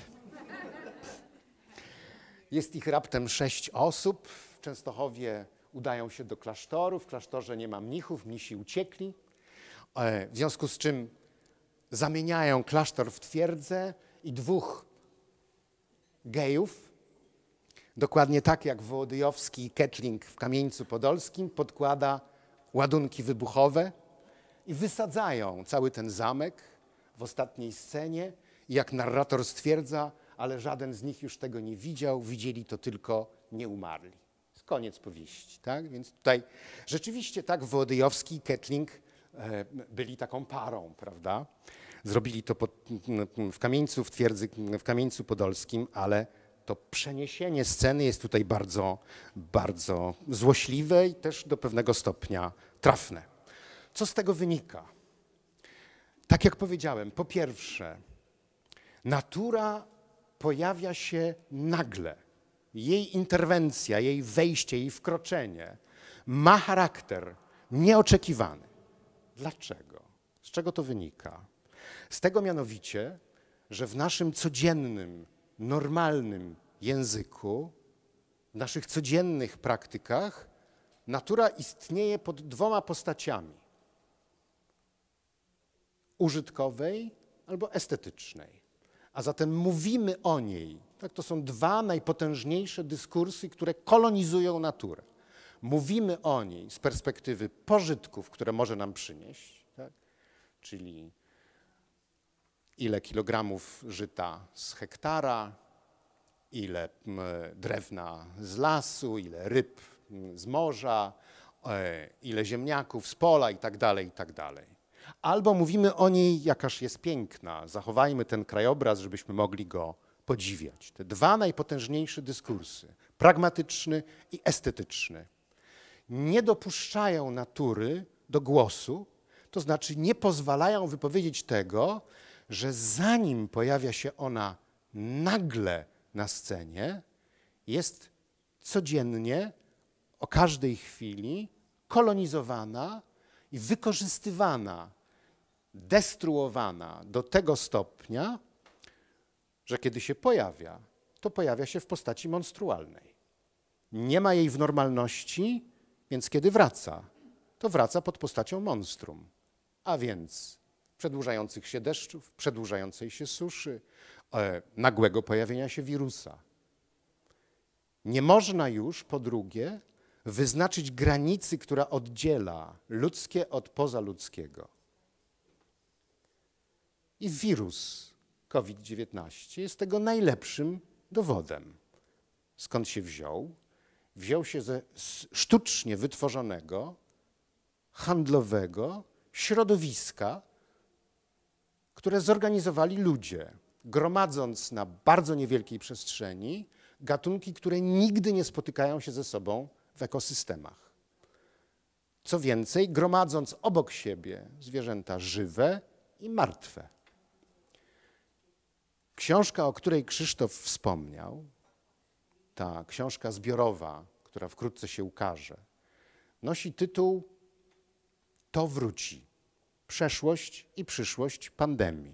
Jest ich raptem sześć osób. W Częstochowie udają się do klasztoru. W klasztorze nie ma mnichów, mnisi uciekli. W związku z czym zamieniają klasztor w twierdzę i dwóch gejów, dokładnie tak jak Wołodyjowski i Kettling w Kamieńcu Podolskim, podkłada ładunki wybuchowe i wysadzają cały ten zamek w ostatniej scenie. I jak narrator stwierdza, ale żaden z nich już tego nie widział, widzieli to tylko nieumarli. Koniec powieści, tak? Więc tutaj rzeczywiście tak Wołodyjowski i Kettling e, byli taką parą, prawda? Zrobili to pod, w Kamieńcu, w twierdzy, w Kamieńcu Podolskim, ale to przeniesienie sceny jest tutaj bardzo, bardzo złośliwe i też do pewnego stopnia trafne. Co z tego wynika? Tak jak powiedziałem, po pierwsze, natura pojawia się nagle. Jej interwencja, jej wejście, jej wkroczenie ma charakter nieoczekiwany. Dlaczego? Z czego to wynika? Z tego mianowicie, że w naszym codziennym, normalnym języku, w naszych codziennych praktykach natura istnieje pod dwoma postaciami. Użytkowej albo estetycznej. A zatem mówimy o niej. Tak, to są dwa najpotężniejsze dyskursy, które kolonizują naturę. Mówimy o niej z perspektywy pożytków, które może nam przynieść, tak? Czyli ile kilogramów żyta z hektara, ile drewna z lasu, ile ryb z morza, ile ziemniaków z pola i tak dalej, i tak dalej. Albo mówimy o niej, jakaż jest piękna, zachowajmy ten krajobraz, żebyśmy mogli go podziwiać. Te dwa najpotężniejsze dyskursy, pragmatyczny i estetyczny, nie dopuszczają natury do głosu, to znaczy nie pozwalają wypowiedzieć tego, że zanim pojawia się ona nagle na scenie, jest codziennie, o każdej chwili kolonizowana i wykorzystywana, destruowana do tego stopnia, że kiedy się pojawia, to pojawia się w postaci monstrualnej. Nie ma jej w normalności, więc kiedy wraca, to wraca pod postacią monstrum, a więc przedłużających się deszczów, przedłużającej się suszy, e, nagłego pojawienia się wirusa. Nie można już, po drugie, wyznaczyć granicy, która oddziela ludzkie od pozaludzkiego. I wirus COVID dziewiętnaście jest tego najlepszym dowodem. Skąd się wziął? Wziął się ze sztucznie wytworzonego, handlowego środowiska, które zorganizowali ludzie, gromadząc na bardzo niewielkiej przestrzeni gatunki, które nigdy nie spotykają się ze sobą w ekosystemach. Co więcej, gromadząc obok siebie zwierzęta żywe i martwe. Książka, o której Krzysztof wspomniał, ta książka zbiorowa, która wkrótce się ukaże, nosi tytuł To wróci. Przeszłość i przyszłość pandemii.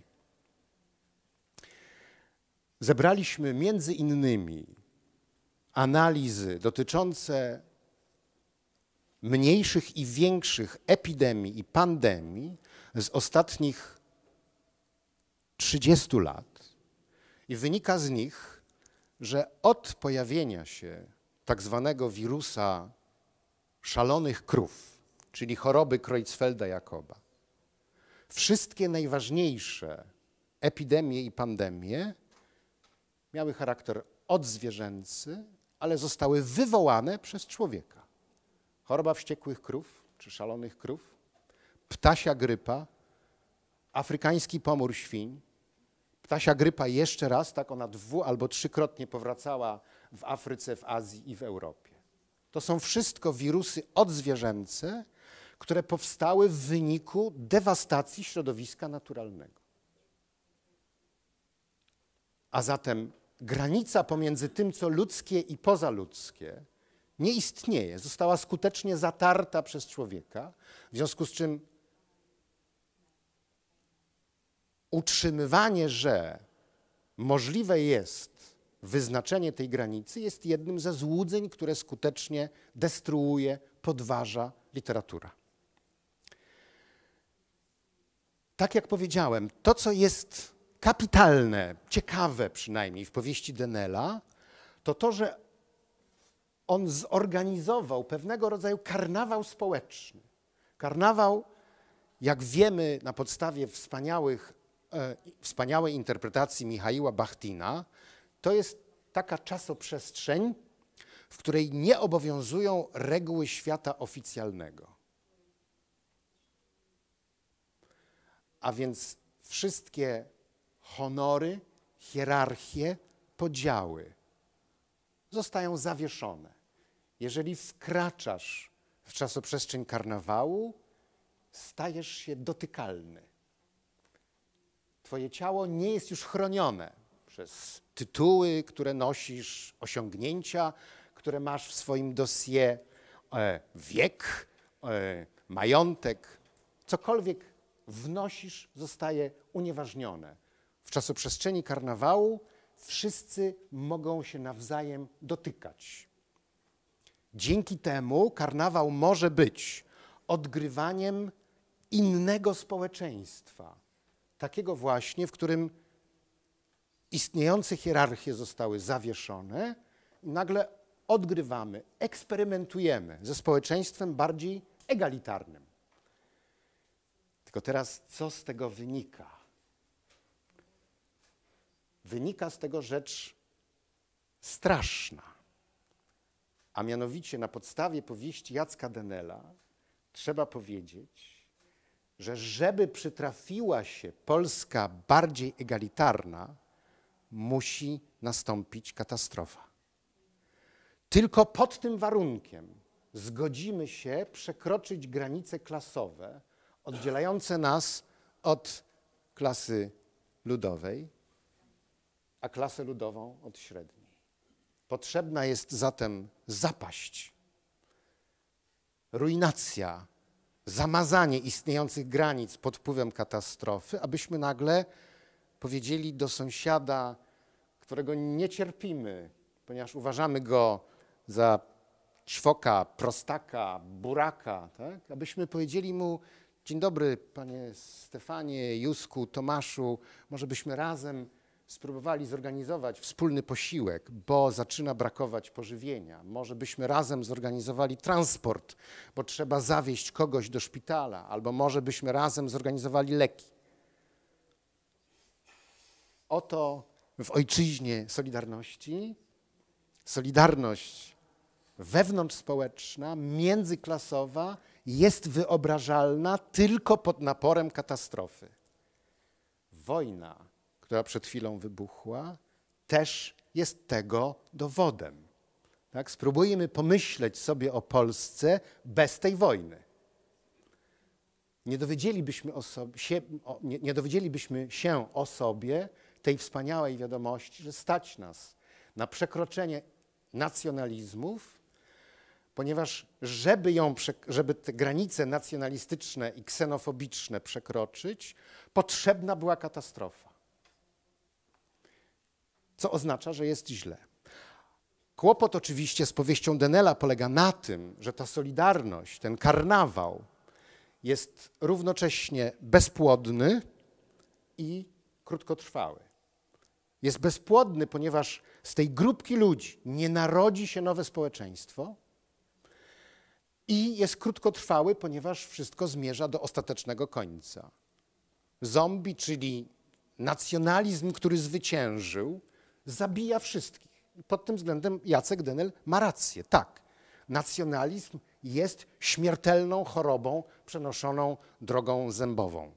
Zebraliśmy między innymi analizy dotyczące mniejszych i większych epidemii i pandemii z ostatnich trzydziestu lat i wynika z nich, że od pojawienia się tak zwanego wirusa szalonych krów, czyli choroby Creutzfeldta-Jakoba, wszystkie najważniejsze epidemie i pandemie miały charakter odzwierzęcy, ale zostały wywołane przez człowieka. Choroba wściekłych krów, czy szalonych krów, ptasia grypa, afrykański pomór świń, ptasia grypa jeszcze raz, tak ona dwu albo trzykrotnie powracała w Afryce, w Azji i w Europie. To są wszystko wirusy odzwierzęce, które powstały w wyniku dewastacji środowiska naturalnego. A zatem granica pomiędzy tym, co ludzkie i pozaludzkie, nie istnieje. Została skutecznie zatarta przez człowieka, w związku z czym utrzymywanie, że możliwe jest wyznaczenie tej granicy, jest jednym ze złudzeń, które skutecznie destruuje, podważa literatura. Tak jak powiedziałem, to, co jest kapitalne, ciekawe przynajmniej w powieści Denela, to to, że on zorganizował pewnego rodzaju karnawał społeczny. Karnawał, jak wiemy na podstawie wspaniałych, e, wspaniałej interpretacji Michaiła Bachtina, to jest taka czasoprzestrzeń, w której nie obowiązują reguły świata oficjalnego. A więc wszystkie honory, hierarchie, podziały zostają zawieszone. Jeżeli wkraczasz w czasoprzestrzeń karnawału, stajesz się dotykalny. Twoje ciało nie jest już chronione przez tytuły, które nosisz, osiągnięcia, które masz w swoim dossier, e, wiek, e, majątek, cokolwiek wnosisz, zostaje unieważnione. W czasoprzestrzeni karnawału wszyscy mogą się nawzajem dotykać. Dzięki temu karnawał może być odgrywaniem innego społeczeństwa, takiego właśnie, w którym istniejące hierarchie zostały zawieszone i nagle odgrywamy, eksperymentujemy ze społeczeństwem bardziej egalitarnym. Tylko teraz co z tego wynika? Wynika z tego rzecz straszna, a mianowicie na podstawie powieści Jacka Denela trzeba powiedzieć, że żeby przytrafiła się Polska bardziej egalitarna, musi nastąpić katastrofa. Tylko pod tym warunkiem zgodzimy się przekroczyć granice klasowe oddzielające nas od klasy ludowej, a klasę ludową od średniej. Potrzebna jest zatem zapaść, ruinacja, zamazanie istniejących granic pod wpływem katastrofy, abyśmy nagle powiedzieli do sąsiada, którego nie cierpimy, ponieważ uważamy go za ćwoka, prostaka, buraka, tak? Abyśmy powiedzieli mu: dzień dobry, panie Stefanie, Józku, Tomaszu, może byśmy razem spróbowali zorganizować wspólny posiłek, bo zaczyna brakować pożywienia. Może byśmy razem zorganizowali transport, bo trzeba zawieźć kogoś do szpitala, albo może byśmy razem zorganizowali leki. Oto w ojczyźnie Solidarności solidarność wewnątrzspołeczna, międzyklasowa jest wyobrażalna tylko pod naporem katastrofy. Wojna, która przed chwilą wybuchła, też jest tego dowodem. Tak? Spróbujmy pomyśleć sobie o Polsce bez tej wojny. Nie dowiedzielibyśmy, o sobie, się, o, nie, nie dowiedzielibyśmy się o sobie tej wspaniałej wiadomości, że stać nas na przekroczenie nacjonalizmów, ponieważ żeby, ją, żeby te granice nacjonalistyczne i ksenofobiczne przekroczyć, potrzebna była katastrofa. Co oznacza, że jest źle. Kłopot oczywiście z powieścią Denela polega na tym, że ta solidarność, ten karnawał jest równocześnie bezpłodny i krótkotrwały. Jest bezpłodny, ponieważ z tej grupki ludzi nie narodzi się nowe społeczeństwo, i jest krótkotrwały, ponieważ wszystko zmierza do ostatecznego końca. Zombie, czyli nacjonalizm, który zwyciężył, zabija wszystkich. Pod tym względem Jacek Denel ma rację. Tak, nacjonalizm jest śmiertelną chorobą przenoszoną drogą zębową.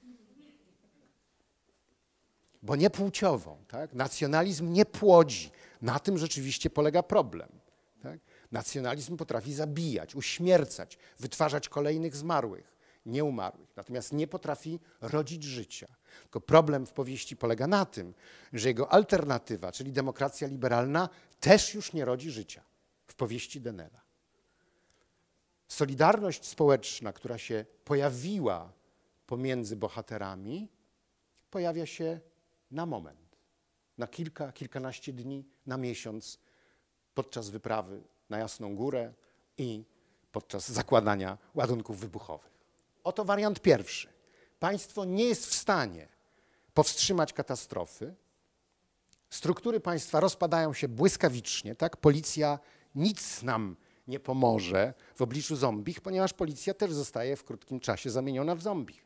Bo nie płciową. Tak? Nacjonalizm nie płodzi. Na tym rzeczywiście polega problem. Tak? Nacjonalizm potrafi zabijać, uśmiercać, wytwarzać kolejnych zmarłych, nieumarłych. Natomiast nie potrafi rodzić życia. Tylko problem w powieści polega na tym, że jego alternatywa, czyli demokracja liberalna, też już nie rodzi życia w powieści Denela. Solidarność społeczna, która się pojawiła pomiędzy bohaterami, pojawia się na moment, na kilka, kilkanaście dni, na miesiąc, podczas wyprawy na Jasną Górę i podczas zakładania ładunków wybuchowych. Oto wariant pierwszy. Państwo nie jest w stanie powstrzymać katastrofy. Struktury państwa rozpadają się błyskawicznie. Tak? Policja nic nam nie pomoże w obliczu zombich, ponieważ policja też zostaje w krótkim czasie zamieniona w zombich.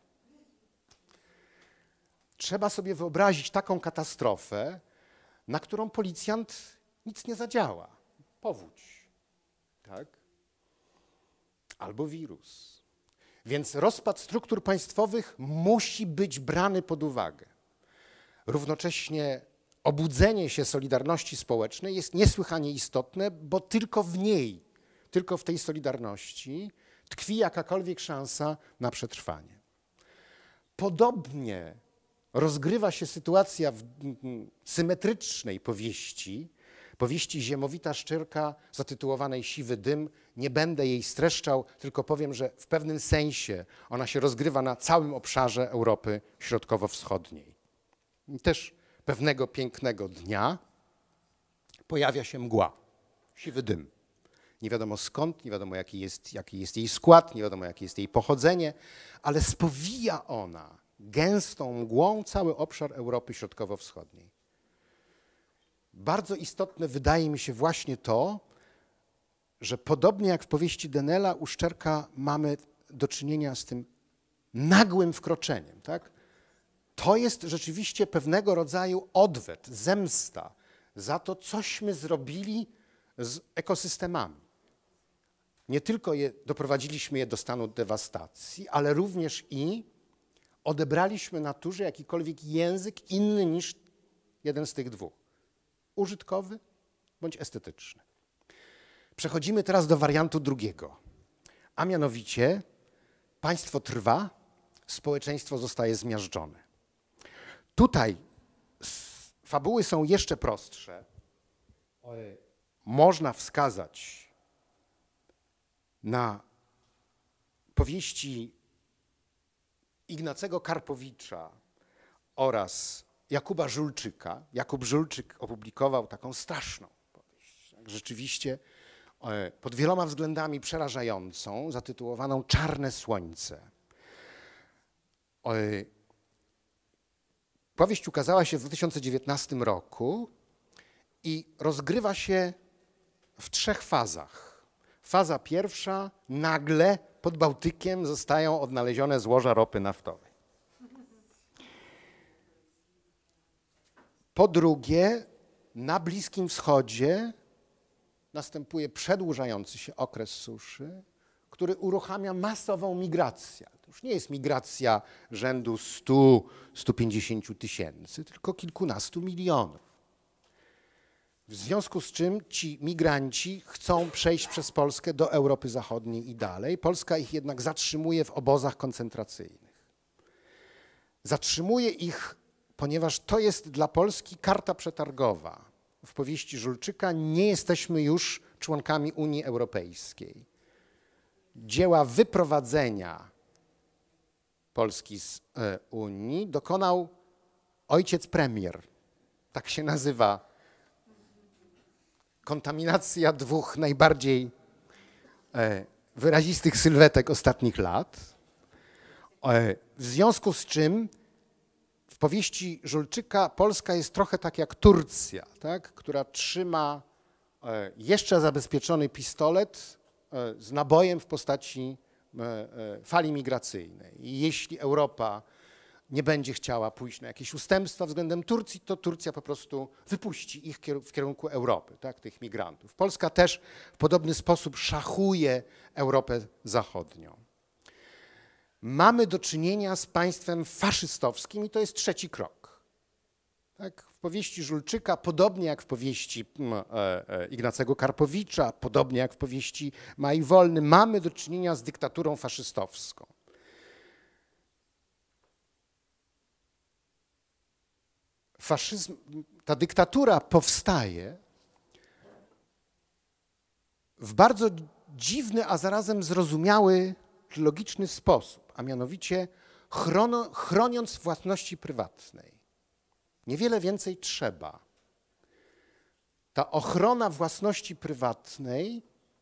Trzeba sobie wyobrazić taką katastrofę, na którą policjant nic nie zadziała. Powódź, tak? Albo wirus. Więc rozpad struktur państwowych musi być brany pod uwagę. Równocześnie obudzenie się solidarności społecznej jest niesłychanie istotne, bo tylko w niej, tylko w tej solidarności tkwi jakakolwiek szansa na przetrwanie. Podobnie rozgrywa się sytuacja w symetrycznej powieści, powieści Ziemowita Szczyrka zatytułowanej Siwy dym. Nie będę jej streszczał, tylko powiem, że w pewnym sensie ona się rozgrywa na całym obszarze Europy Środkowo-Wschodniej. Też pewnego pięknego dnia pojawia się mgła, siwy dym. Nie wiadomo skąd, nie wiadomo jaki jest, jaki jest jej skład, nie wiadomo jakie jest jej pochodzenie, ale spowija ona gęstą mgłą cały obszar Europy Środkowo-Wschodniej. Bardzo istotne wydaje mi się właśnie to, że podobnie jak w powieści Denela, u Szczerka mamy do czynienia z tym nagłym wkroczeniem. Tak? To jest rzeczywiście pewnego rodzaju odwet, zemsta za to, cośmy zrobili z ekosystemami. Nie tylko je, doprowadziliśmy je do stanu dewastacji, ale również i odebraliśmy naturze jakikolwiek język inny niż jeden z tych dwóch. Użytkowy bądź estetyczny. Przechodzimy teraz do wariantu drugiego, a mianowicie państwo trwa, społeczeństwo zostaje zmiażdżone. Tutaj fabuły są jeszcze prostsze. Można wskazać na powieści Ignacego Karpowicza oraz Jakuba Żulczyka. Jakub Żulczyk opublikował taką straszną powieść, rzeczywiście pod wieloma względami przerażającą, zatytułowaną Czarne Słońce. Powieść ukazała się w dwa tysiące dziewiętnastym roku i rozgrywa się w trzech fazach. Faza pierwsza, nagle pod Bałtykiem zostają odnalezione złoża ropy naftowej. Po drugie, na Bliskim Wschodzie następuje przedłużający się okres suszy, który uruchamia masową migrację. To już nie jest migracja rzędu stu do stu pięćdziesięciu tysięcy, tylko kilkunastu milionów. W związku z czym ci migranci chcą przejść przez Polskę do Europy Zachodniej i dalej. Polska ich jednak zatrzymuje w obozach koncentracyjnych. Zatrzymuje ich, ponieważ to jest dla Polski karta przetargowa. W powieści Żulczyka nie jesteśmy już członkami Unii Europejskiej. Dzieła wyprowadzenia Polski z Unii dokonał ojciec premier. Tak się nazywa kontaminacja dwóch najbardziej wyrazistych sylwetek ostatnich lat. W związku z czym w powieści Żulczyka Polska jest trochę tak jak Turcja, tak? Która trzyma jeszcze zabezpieczony pistolet z nabojem w postaci fali migracyjnej. I jeśli Europa nie będzie chciała pójść na jakieś ustępstwa względem Turcji, to Turcja po prostu wypuści ich w kierunku Europy, tak, tych migrantów. Polska też w podobny sposób szachuje Europę Zachodnią. Mamy do czynienia z państwem faszystowskim i to jest trzeci krok. Tak, w powieści Żulczyka, podobnie jak w powieści Ignacego Karpowicza, podobnie jak w powieści Mai Wolny, mamy do czynienia z dyktaturą faszystowską. Faszyzm, ta dyktatura powstaje w bardzo dziwny, a zarazem zrozumiały, logiczny sposób, a mianowicie chrono, chroniąc własności prywatnej. Niewiele więcej trzeba. Ta ochrona własności prywatnej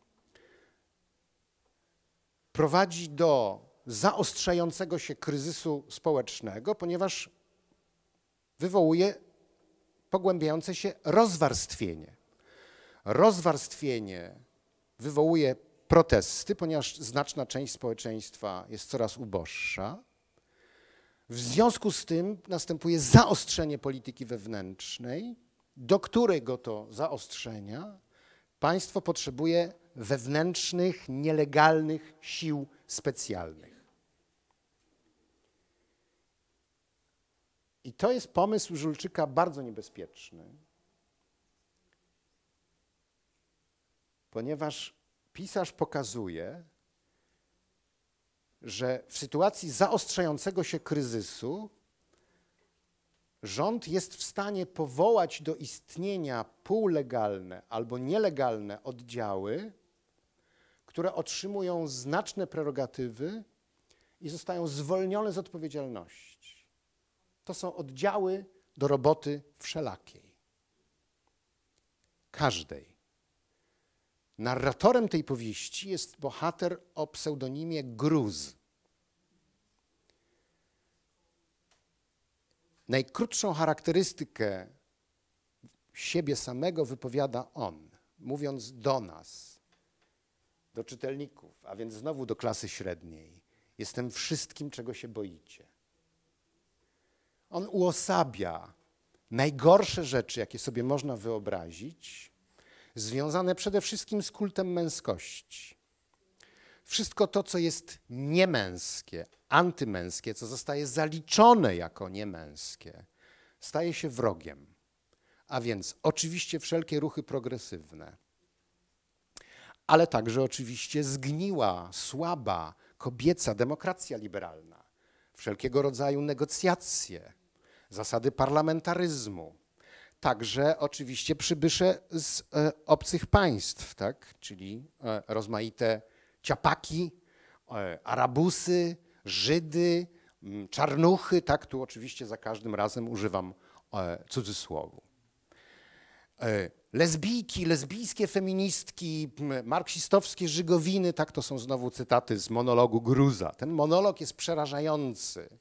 prowadzi do zaostrzającego się kryzysu społecznego, ponieważ wywołuje pogłębiające się rozwarstwienie. Rozwarstwienie wywołuje protesty, ponieważ znaczna część społeczeństwa jest coraz uboższa. W związku z tym następuje zaostrzenie polityki wewnętrznej, do którego to zaostrzenia państwo potrzebuje wewnętrznych, nielegalnych sił specjalnych. I to jest pomysł Żulczyka bardzo niebezpieczny, ponieważ pisarz pokazuje, że w sytuacji zaostrzającego się kryzysu rząd jest w stanie powołać do istnienia półlegalne albo nielegalne oddziały, które otrzymują znaczne prerogatywy i zostają zwolnione z odpowiedzialności. To są oddziały do roboty wszelakiej. Każdej. Narratorem tej powieści jest bohater o pseudonimie Gruz. Najkrótszą charakterystykę siebie samego wypowiada on, mówiąc do nas, do czytelników, a więc znowu do klasy średniej. Jestem wszystkim, czego się boicie. On uosabia najgorsze rzeczy, jakie sobie można wyobrazić, związane przede wszystkim z kultem męskości. Wszystko to, co jest niemęskie, antymęskie, co zostaje zaliczone jako niemęskie, staje się wrogiem. A więc oczywiście wszelkie ruchy progresywne, ale także oczywiście zgniła, słaba, kobieca demokracja liberalna, wszelkiego rodzaju negocjacje, zasady parlamentaryzmu, także oczywiście przybysze z e, obcych państw, tak? Czyli e, rozmaite ciapaki, e, arabusy, Żydy, m, czarnuchy, tak? Tu oczywiście za każdym razem używam e, cudzysłowu. E, lesbijki, lesbijskie feministki, m, marksistowskie żygowiny, tak? To są znowu cytaty z monologu Gruza. Ten monolog jest przerażający,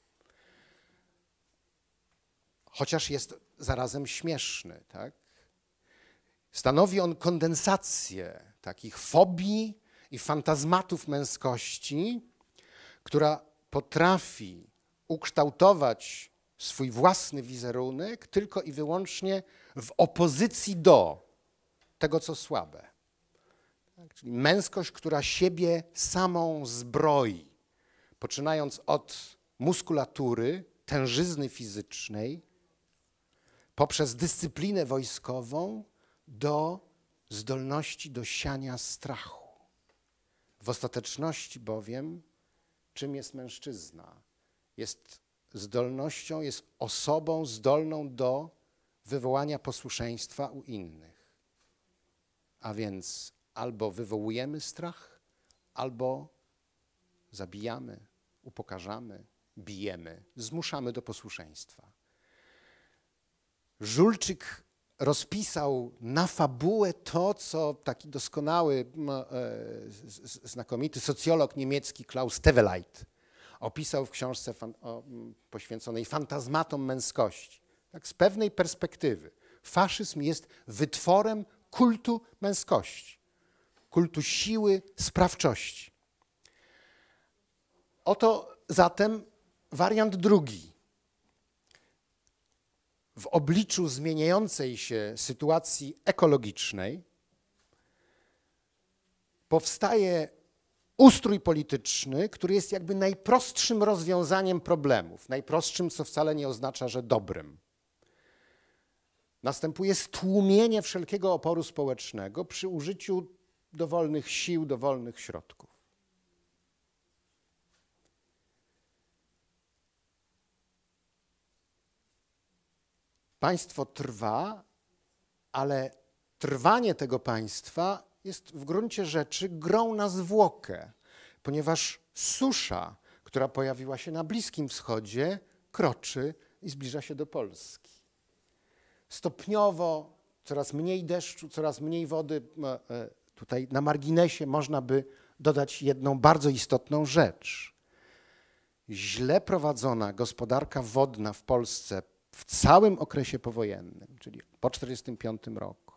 chociaż jest zarazem śmieszny, tak? Stanowi on kondensację takich fobii i fantazmatów męskości, która potrafi ukształtować swój własny wizerunek tylko i wyłącznie w opozycji do tego, co słabe. Tak? Czyli męskość, która siebie samą zbroi, poczynając od muskulatury, tężyzny fizycznej, poprzez dyscyplinę wojskową do zdolności do siania strachu. W ostateczności bowiem, czym jest mężczyzna? Jest zdolnością, jest osobą zdolną do wywołania posłuszeństwa u innych. A więc albo wywołujemy strach, albo zabijamy, upokarzamy, bijemy, zmuszamy do posłuszeństwa. Żulczyk rozpisał na fabułę to, co taki doskonały, znakomity socjolog niemiecki Klaus Teweleit opisał w książce poświęconej fantazmatom męskości. Tak, z pewnej perspektywy faszyzm jest wytworem kultu męskości, kultu siły, sprawczości. Oto zatem wariant drugi. W obliczu zmieniającej się sytuacji ekologicznej powstaje ustrój polityczny, który jest jakby najprostszym rozwiązaniem problemów. Najprostszym, co wcale nie oznacza, że dobrym. Następuje stłumienie wszelkiego oporu społecznego przy użyciu dowolnych sił, dowolnych środków. Państwo trwa, ale trwanie tego państwa jest w gruncie rzeczy grą na zwłokę, ponieważ susza, która pojawiła się na Bliskim Wschodzie, kroczy i zbliża się do Polski. Stopniowo coraz mniej deszczu, coraz mniej wody. Tutaj na marginesie można by dodać jedną bardzo istotną rzecz. Źle prowadzona gospodarka wodna w Polsce w całym okresie powojennym, czyli po tysiąc dziewięćset czterdziestym piątym roku,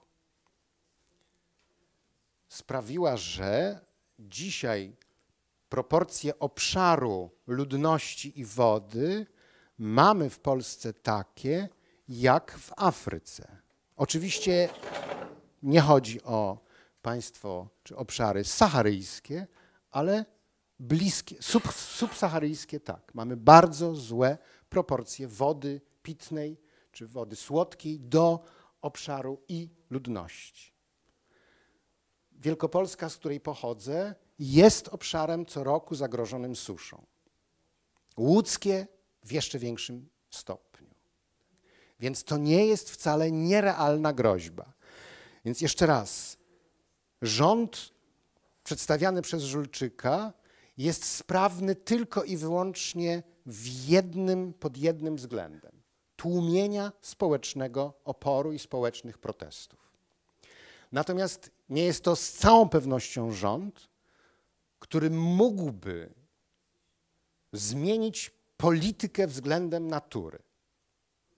sprawiła, że dzisiaj proporcje obszaru, ludności i wody mamy w Polsce takie, jak w Afryce. Oczywiście nie chodzi o państwo czy obszary saharyjskie, ale bliskie, sub, subsaharyjskie tak. Mamy bardzo złe proporcje wody pitnej czy wody słodkiej do obszaru i ludności. Wielkopolska, z której pochodzę, jest obszarem co roku zagrożonym suszą. Łódzkie w jeszcze większym stopniu. Więc to nie jest wcale nierealna groźba. Więc jeszcze raz, rząd przedstawiany przez Żulczyka jest sprawny tylko i wyłącznie w jednym, pod jednym względem. Tłumienia społecznego oporu i społecznych protestów. Natomiast nie jest to z całą pewnością rząd, który mógłby zmienić politykę względem natury.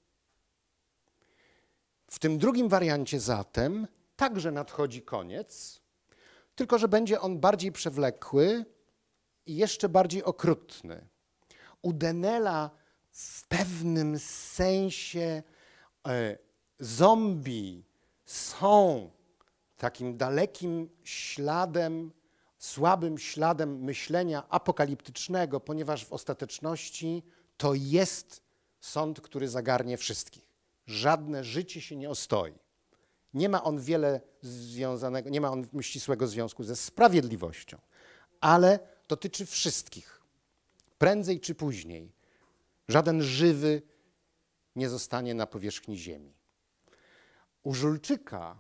W tym drugim wariancie zatem także nadchodzi koniec, tylko że będzie on bardziej przewlekły i jeszcze bardziej okrutny. U Denela w pewnym sensie e, zombie są takim dalekim śladem, słabym śladem myślenia apokaliptycznego, ponieważ w ostateczności to jest sąd, który zagarnie wszystkich. Żadne życie się nie ostoi. Nie ma on wiele związanego, nie ma on ścisłego związku ze sprawiedliwością, ale dotyczy wszystkich. Prędzej czy później żaden żywy nie zostanie na powierzchni ziemi. U Żulczyka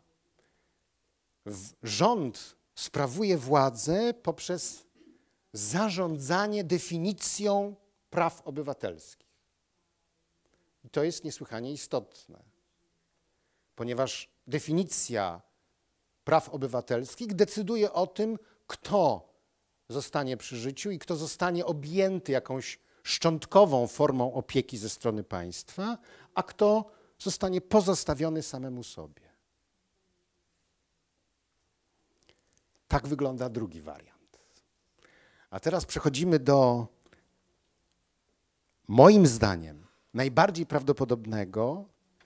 rząd sprawuje władzę poprzez zarządzanie definicją praw obywatelskich. I to jest niesłychanie istotne, ponieważ definicja praw obywatelskich decyduje o tym, kto zostanie przy życiu i kto zostanie objęty jakąś szczątkową formą opieki ze strony państwa, a kto zostanie pozostawiony samemu sobie. Tak wygląda drugi wariant. A teraz przechodzimy do, moim zdaniem, najbardziej prawdopodobnego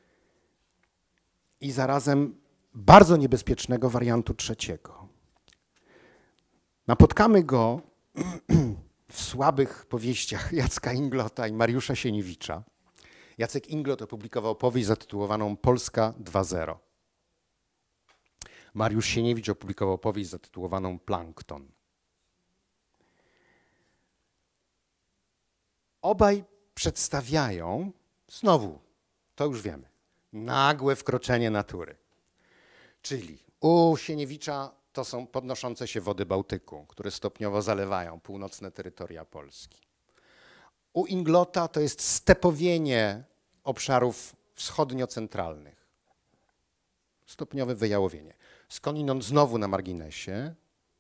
i zarazem bardzo niebezpiecznego wariantu trzeciego. Napotkamy go w słabych powieściach Jacka Inglota i Mariusza Sieniewicza. Jacek Inglot opublikował powieść zatytułowaną Polska dwa zero. Mariusz Sieniewicz opublikował powieść zatytułowaną Plankton. Obaj przedstawiają, znowu, to już wiemy, nagłe wkroczenie natury. Czyli u Sieniewicza to są podnoszące się wody Bałtyku, które stopniowo zalewają północne terytoria Polski. U Inglota to jest stepowienie obszarów wschodnio-centralnych. Stopniowe wyjałowienie. Skądinąd znowu na marginesie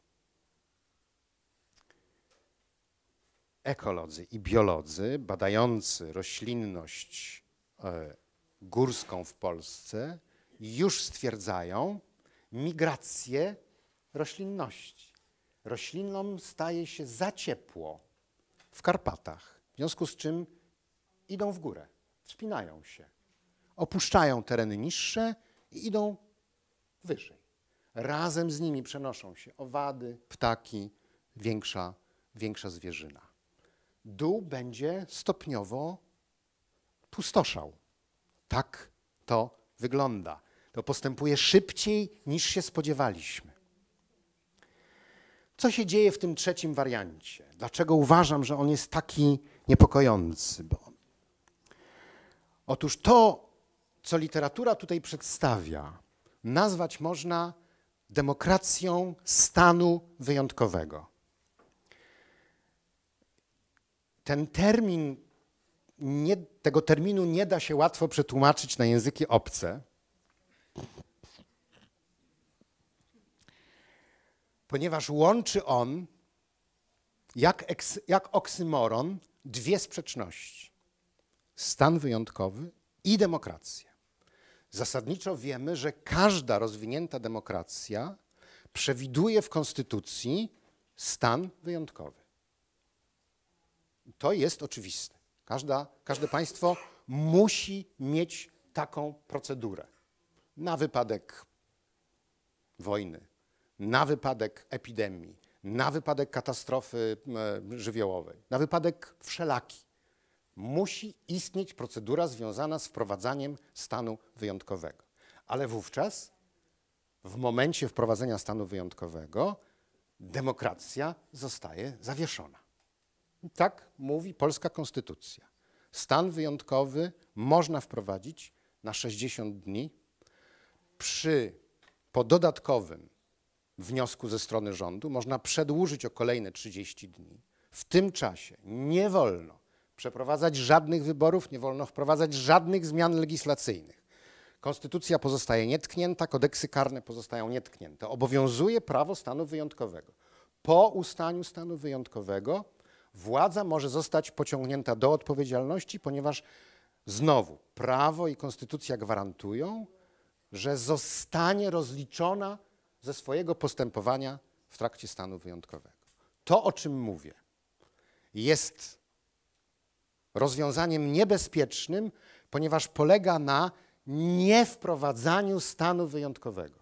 ekolodzy i biolodzy badający roślinność górską w Polsce już stwierdzają migrację roślinności. Roślinom staje się za ciepło w Karpatach, w związku z czym idą w górę, wspinają się, opuszczają tereny niższe i idą wyżej. Razem z nimi przenoszą się owady, ptaki, większa, większa zwierzyna. Dół będzie stopniowo pustoszał. Tak to wygląda. To postępuje szybciej, niż się spodziewaliśmy. Co się dzieje w tym trzecim wariancie? Dlaczego uważam, że on jest taki niepokojący? Bo... Otóż to, co literatura tutaj przedstawia, nazwać można demokracją stanu wyjątkowego. Ten termin, nie, tego terminu nie da się łatwo przetłumaczyć na języki obce, ponieważ łączy on, jak, eks, jak oksymoron, dwie sprzeczności. Stan wyjątkowy i demokrację. Zasadniczo wiemy, że każda rozwinięta demokracja przewiduje w konstytucji stan wyjątkowy. To jest oczywiste. Każda, każde państwo musi mieć taką procedurę na wypadek wojny, na wypadek epidemii, na wypadek katastrofy żywiołowej, na wypadek wszelaki. Musi istnieć procedura związana z wprowadzaniem stanu wyjątkowego. Ale wówczas, w momencie wprowadzenia stanu wyjątkowego, demokracja zostaje zawieszona. I tak mówi polska konstytucja. Stan wyjątkowy można wprowadzić na sześćdziesiąt dni przy, po dodatkowym wniosku ze strony rządu można przedłużyć o kolejne trzydzieści dni. W tym czasie nie wolno przeprowadzać żadnych wyborów, nie wolno wprowadzać żadnych zmian legislacyjnych. Konstytucja pozostaje nietknięta, kodeksy karne pozostają nietknięte. Obowiązuje prawo stanu wyjątkowego. Po ustaniu stanu wyjątkowego władza może zostać pociągnięta do odpowiedzialności, ponieważ znowu prawo i konstytucja gwarantują, że zostanie rozliczona ze swojego postępowania w trakcie stanu wyjątkowego. To, o czym mówię, jest rozwiązaniem niebezpiecznym, ponieważ polega na niewprowadzaniu stanu wyjątkowego.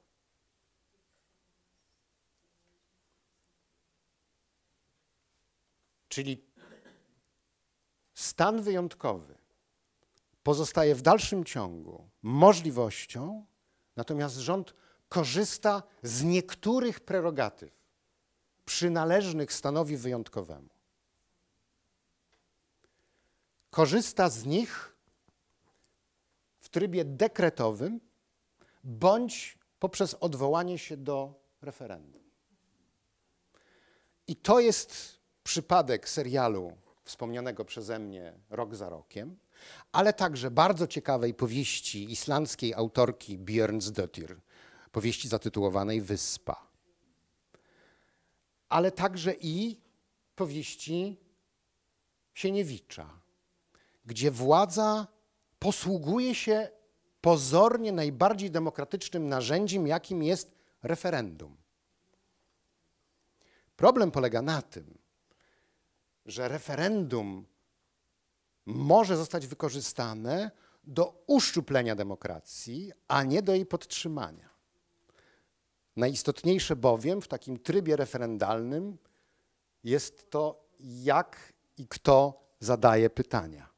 Czyli stan wyjątkowy pozostaje w dalszym ciągu możliwością, natomiast rząd korzysta z niektórych prerogatyw przynależnych stanowi wyjątkowemu. Korzysta z nich w trybie dekretowym bądź poprzez odwołanie się do referendum. I to jest przypadek serialu wspomnianego przeze mnie Rok za rokiem, ale także bardzo ciekawej powieści islandzkiej autorki Björnsdóttir, powieści zatytułowanej Wyspa, ale także i powieści Sieniewicza, gdzie władza posługuje się pozornie najbardziej demokratycznym narzędziem, jakim jest referendum. Problem polega na tym, że referendum może zostać wykorzystane do uszczuplenia demokracji, a nie do jej podtrzymania. Najistotniejsze bowiem w takim trybie referendalnym jest to, jak i kto zadaje pytania.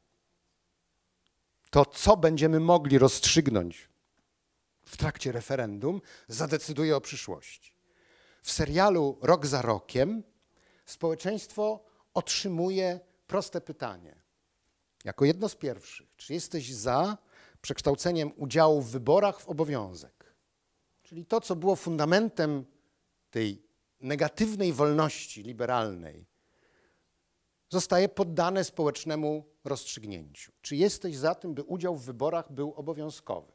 To, co będziemy mogli rozstrzygnąć w trakcie referendum, zadecyduje o przyszłości. W serialu Rok za rokiem społeczeństwo otrzymuje proste pytanie. Jako jedno z pierwszych, czy jesteś za przekształceniem udziału w wyborach w obowiązek? Czyli to, co było fundamentem tej negatywnej wolności liberalnej, zostaje poddane społecznemu rozstrzygnięciu. Czy jesteś za tym, by udział w wyborach był obowiązkowy?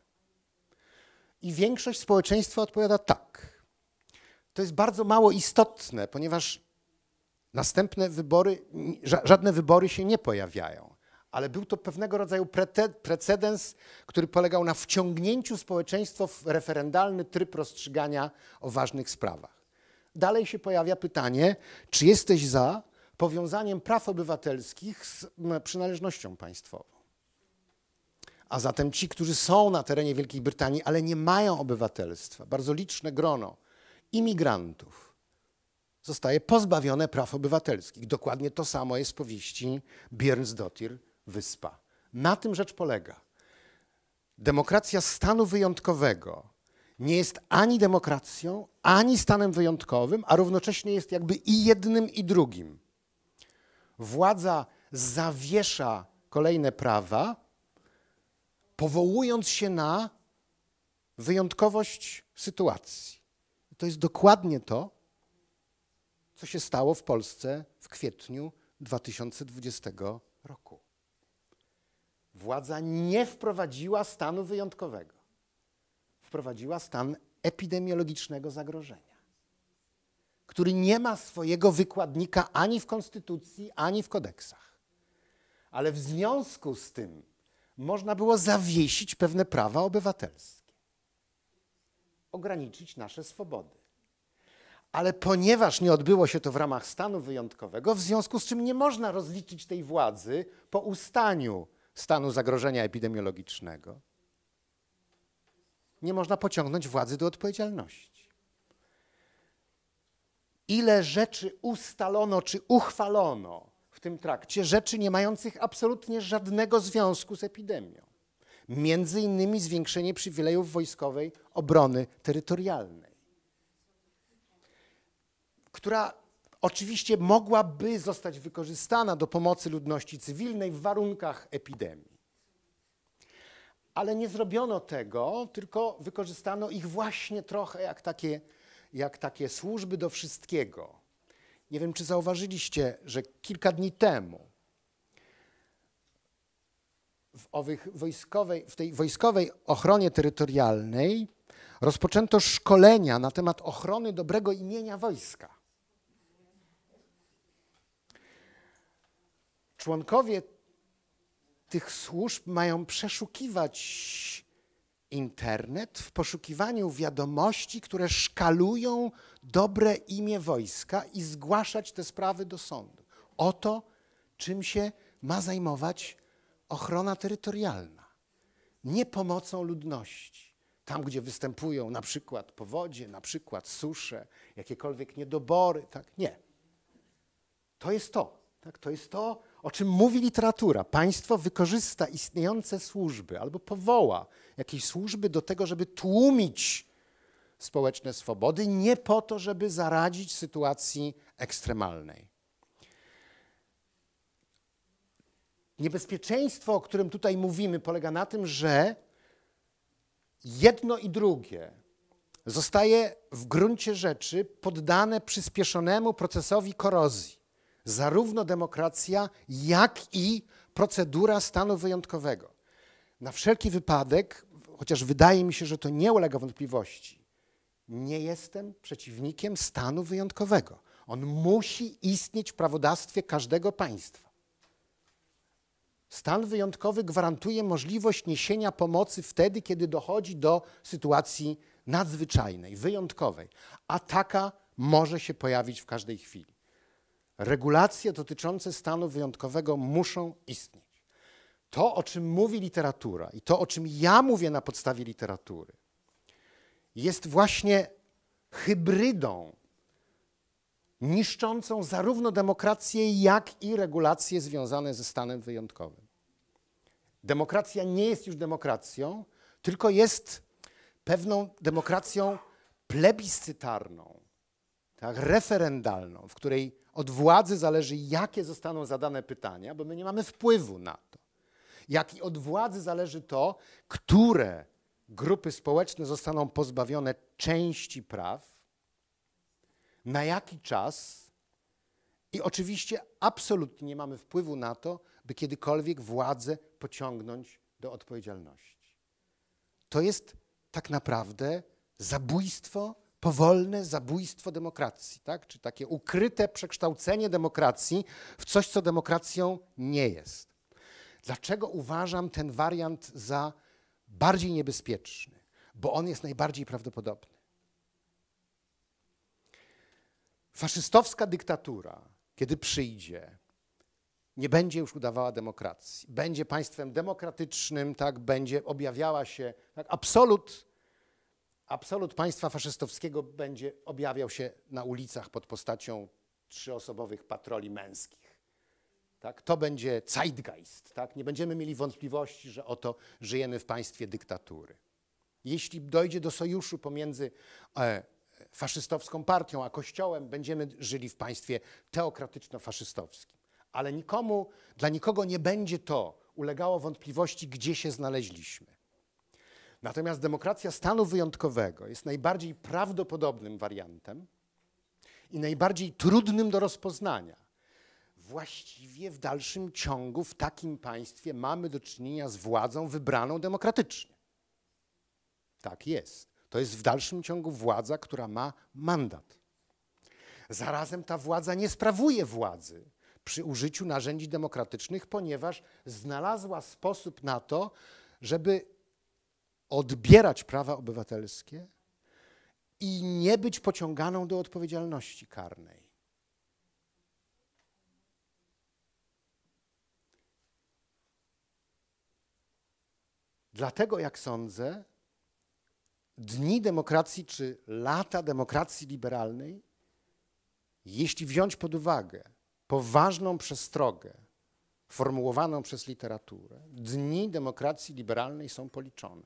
I większość społeczeństwa odpowiada tak. To jest bardzo mało istotne, ponieważ następne wybory, żadne wybory się nie pojawiają. Ale był to pewnego rodzaju precedens, który polegał na wciągnięciu społeczeństwa w referendalny tryb rozstrzygania o ważnych sprawach. Dalej się pojawia pytanie, czy jesteś za powiązaniem praw obywatelskich z przynależnością państwową. A zatem ci, którzy są na terenie Wielkiej Brytanii, ale nie mają obywatelstwa, bardzo liczne grono imigrantów, zostaje pozbawione praw obywatelskich. Dokładnie to samo jest w powieści Björnsdóttir Wyspa. Na tym rzecz polega. Demokracja stanu wyjątkowego nie jest ani demokracją, ani stanem wyjątkowym, a równocześnie jest jakby i jednym, i drugim. Władza zawiesza kolejne prawa, powołując się na wyjątkowość sytuacji. I to jest dokładnie to, co się stało w Polsce w kwietniu dwa tysiące dwudziestego roku. Władza nie wprowadziła stanu wyjątkowego. Wprowadziła stan epidemiologicznego zagrożenia, który nie ma swojego wykładnika ani w konstytucji, ani w kodeksach. Ale w związku z tym można było zawiesić pewne prawa obywatelskie, ograniczyć nasze swobody. Ale ponieważ nie odbyło się to w ramach stanu wyjątkowego, w związku z czym nie można rozliczyć tej władzy po ustaniu stanu zagrożenia epidemiologicznego, nie można pociągnąć władzy do odpowiedzialności. Ile rzeczy ustalono czy uchwalono w tym trakcie, rzeczy nie mających absolutnie żadnego związku z epidemią. Między innymi zwiększenie przywilejów wojskowej obrony terytorialnej, która oczywiście mogłaby zostać wykorzystana do pomocy ludności cywilnej w warunkach epidemii. Ale nie zrobiono tego, tylko wykorzystano ich właśnie trochę jak takie, jak takie służby do wszystkiego. Nie wiem, czy zauważyliście, że kilka dni temu w, owych wojskowej, w tej wojskowej ochronie terytorialnej rozpoczęto szkolenia na temat ochrony dobrego imienia wojska. Członkowie tych służb mają przeszukiwać internet w poszukiwaniu wiadomości, które szkalują dobre imię wojska i zgłaszać te sprawy do sądu. Oto czym się ma zajmować ochrona terytorialna. Nie pomocą ludności. Tam, gdzie występują na przykład powodzie, na przykład susze, jakiekolwiek niedobory. Tak? Nie. To jest to. Tak? To jest to, o czym mówi literatura. Państwo wykorzysta istniejące służby albo powoła jakieś służby do tego, żeby tłumić społeczne swobody, nie po to, żeby zaradzić sytuacji ekstremalnej. Niebezpieczeństwo, o którym tutaj mówimy, polega na tym, że jedno i drugie zostaje w gruncie rzeczy poddane przyspieszonemu procesowi korozji. Zarówno demokracja, jak i procedura stanu wyjątkowego. Na wszelki wypadek, chociaż wydaje mi się, że to nie ulega wątpliwości, nie jestem przeciwnikiem stanu wyjątkowego. On musi istnieć w prawodawstwie każdego państwa. Stan wyjątkowy gwarantuje możliwość niesienia pomocy wtedy, kiedy dochodzi do sytuacji nadzwyczajnej, wyjątkowej, a taka może się pojawić w każdej chwili. Regulacje dotyczące stanu wyjątkowego muszą istnieć. To, o czym mówi literatura i to, o czym ja mówię na podstawie literatury, jest właśnie hybrydą niszczącą zarówno demokrację, jak i regulacje związane ze stanem wyjątkowym. Demokracja nie jest już demokracją, tylko jest pewną demokracją plebiscytarną, tak, referendalną, w której od władzy zależy, jakie zostaną zadane pytania, bo my nie mamy wpływu na to. Jak i od władzy zależy to, które grupy społeczne zostaną pozbawione części praw, na jaki czas i oczywiście absolutnie nie mamy wpływu na to, by kiedykolwiek władzę pociągnąć do odpowiedzialności. To jest tak naprawdę zabójstwo, powolne zabójstwo demokracji, tak? Czy takie ukryte przekształcenie demokracji w coś, co demokracją nie jest. Dlaczego uważam ten wariant za bardziej niebezpieczny? Bo on jest najbardziej prawdopodobny. Faszystowska dyktatura, kiedy przyjdzie, nie będzie już udawała demokracji. Będzie państwem demokratycznym, tak, będzie objawiała się, tak, absolut, absolut państwa faszystowskiego będzie objawiał się na ulicach pod postacią trzyosobowych patroli męskich. Tak, to będzie Zeitgeist. Tak? Nie będziemy mieli wątpliwości, że oto żyjemy w państwie dyktatury. Jeśli dojdzie do sojuszu pomiędzy e, faszystowską partią a Kościołem, będziemy żyli w państwie teokratyczno-faszystowskim. Ale nikomu, dla nikogo nie będzie to ulegało wątpliwości, gdzie się znaleźliśmy. Natomiast demokracja stanu wyjątkowego jest najbardziej prawdopodobnym wariantem i najbardziej trudnym do rozpoznania. Właściwie w dalszym ciągu w takim państwie mamy do czynienia z władzą wybraną demokratycznie. Tak jest. To jest w dalszym ciągu władza, która ma mandat. Zarazem ta władza nie sprawuje władzy przy użyciu narzędzi demokratycznych, ponieważ znalazła sposób na to, żeby odbierać prawa obywatelskie i nie być pociąganą do odpowiedzialności karnej. Dlatego, jak sądzę, dni demokracji czy lata demokracji liberalnej, jeśli wziąć pod uwagę poważną przestrogę formułowaną przez literaturę, dni demokracji liberalnej są policzone.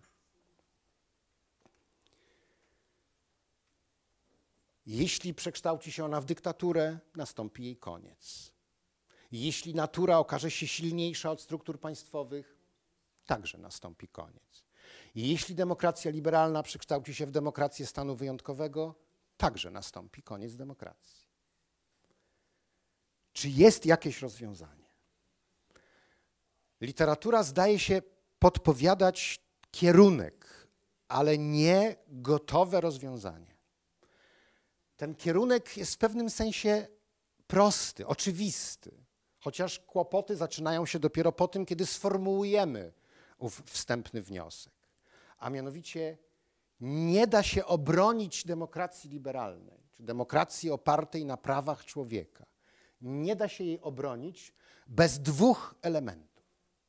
Jeśli przekształci się ona w dyktaturę, nastąpi jej koniec. Jeśli natura okaże się silniejsza od struktur państwowych, także nastąpi koniec. I jeśli demokracja liberalna przekształci się w demokrację stanu wyjątkowego, także nastąpi koniec demokracji. Czy jest jakieś rozwiązanie? Literatura zdaje się podpowiadać kierunek, ale nie gotowe rozwiązanie. Ten kierunek jest w pewnym sensie prosty, oczywisty, chociaż kłopoty zaczynają się dopiero po tym, kiedy sformułujemy ów wstępny wniosek. a mianowicie nie da się obronić demokracji liberalnej, czy demokracji opartej na prawach człowieka. Nie da się jej obronić bez dwóch elementów.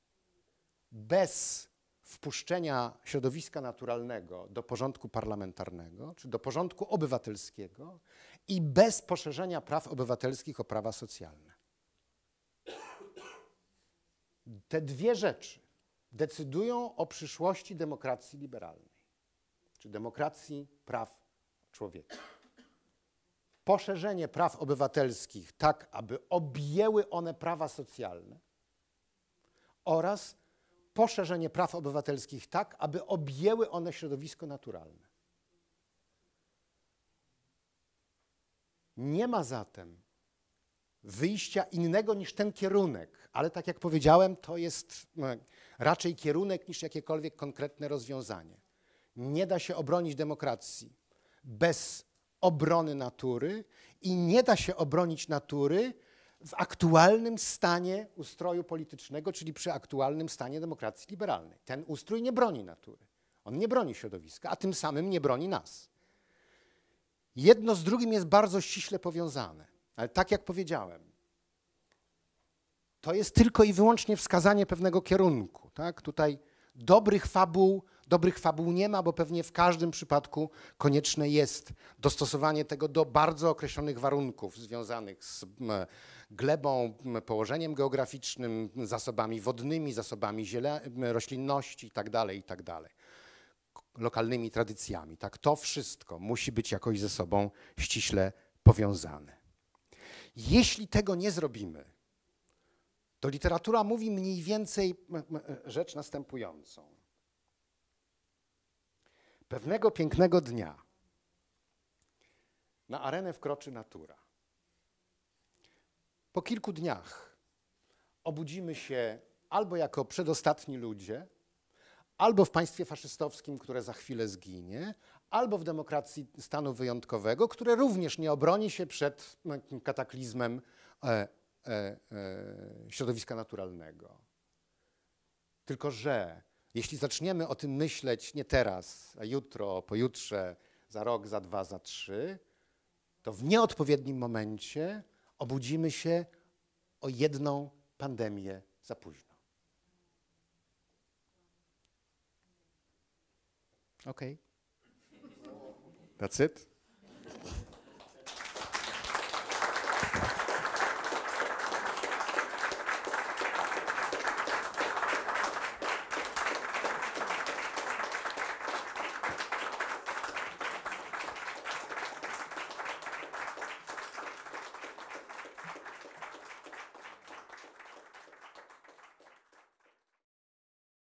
Bez wpuszczenia środowiska naturalnego do porządku parlamentarnego, czy do porządku obywatelskiego i bez poszerzenia praw obywatelskich o prawa socjalne. Te dwie rzeczy decydują o przyszłości demokracji liberalnej, czy demokracji praw człowieka. Poszerzenie praw obywatelskich tak, aby objęły one prawa socjalne oraz poszerzenie praw obywatelskich tak, aby objęły one środowisko naturalne. Nie ma zatem wyjścia innego niż ten kierunek, ale tak jak powiedziałem, to jest raczej kierunek niż jakiekolwiek konkretne rozwiązanie. Nie da się obronić demokracji bez obrony natury i nie da się obronić natury w aktualnym stanie ustroju politycznego, czyli przy aktualnym stanie demokracji liberalnej. Ten ustrój nie broni natury, on nie broni środowiska, a tym samym nie broni nas. Jedno z drugim jest bardzo ściśle powiązane, ale tak jak powiedziałem, to jest tylko i wyłącznie wskazanie pewnego kierunku. Tak? Tutaj dobrych fabuł, dobrych fabuł nie ma, bo pewnie w każdym przypadku konieczne jest dostosowanie tego do bardzo określonych warunków związanych z glebą, położeniem geograficznym, zasobami wodnymi, zasobami roślinności itd., itd., lokalnymi tradycjami. Tak? To wszystko musi być jakoś ze sobą ściśle powiązane. Jeśli tego nie zrobimy, to literatura mówi mniej więcej rzecz następującą. Pewnego pięknego dnia na arenę wkroczy natura. Po kilku dniach obudzimy się albo jako przedostatni ludzie, albo w państwie faszystowskim, które za chwilę zginie, albo w demokracji stanu wyjątkowego, które również nie obroni się przed kataklizmem e, e, e, środowiska naturalnego. Tylko że jeśli zaczniemy o tym myśleć nie teraz, a jutro, pojutrze, za rok, za dwa, za trzy, to w nieodpowiednim momencie obudzimy się o jedną pandemię za późno. Okay. That's it.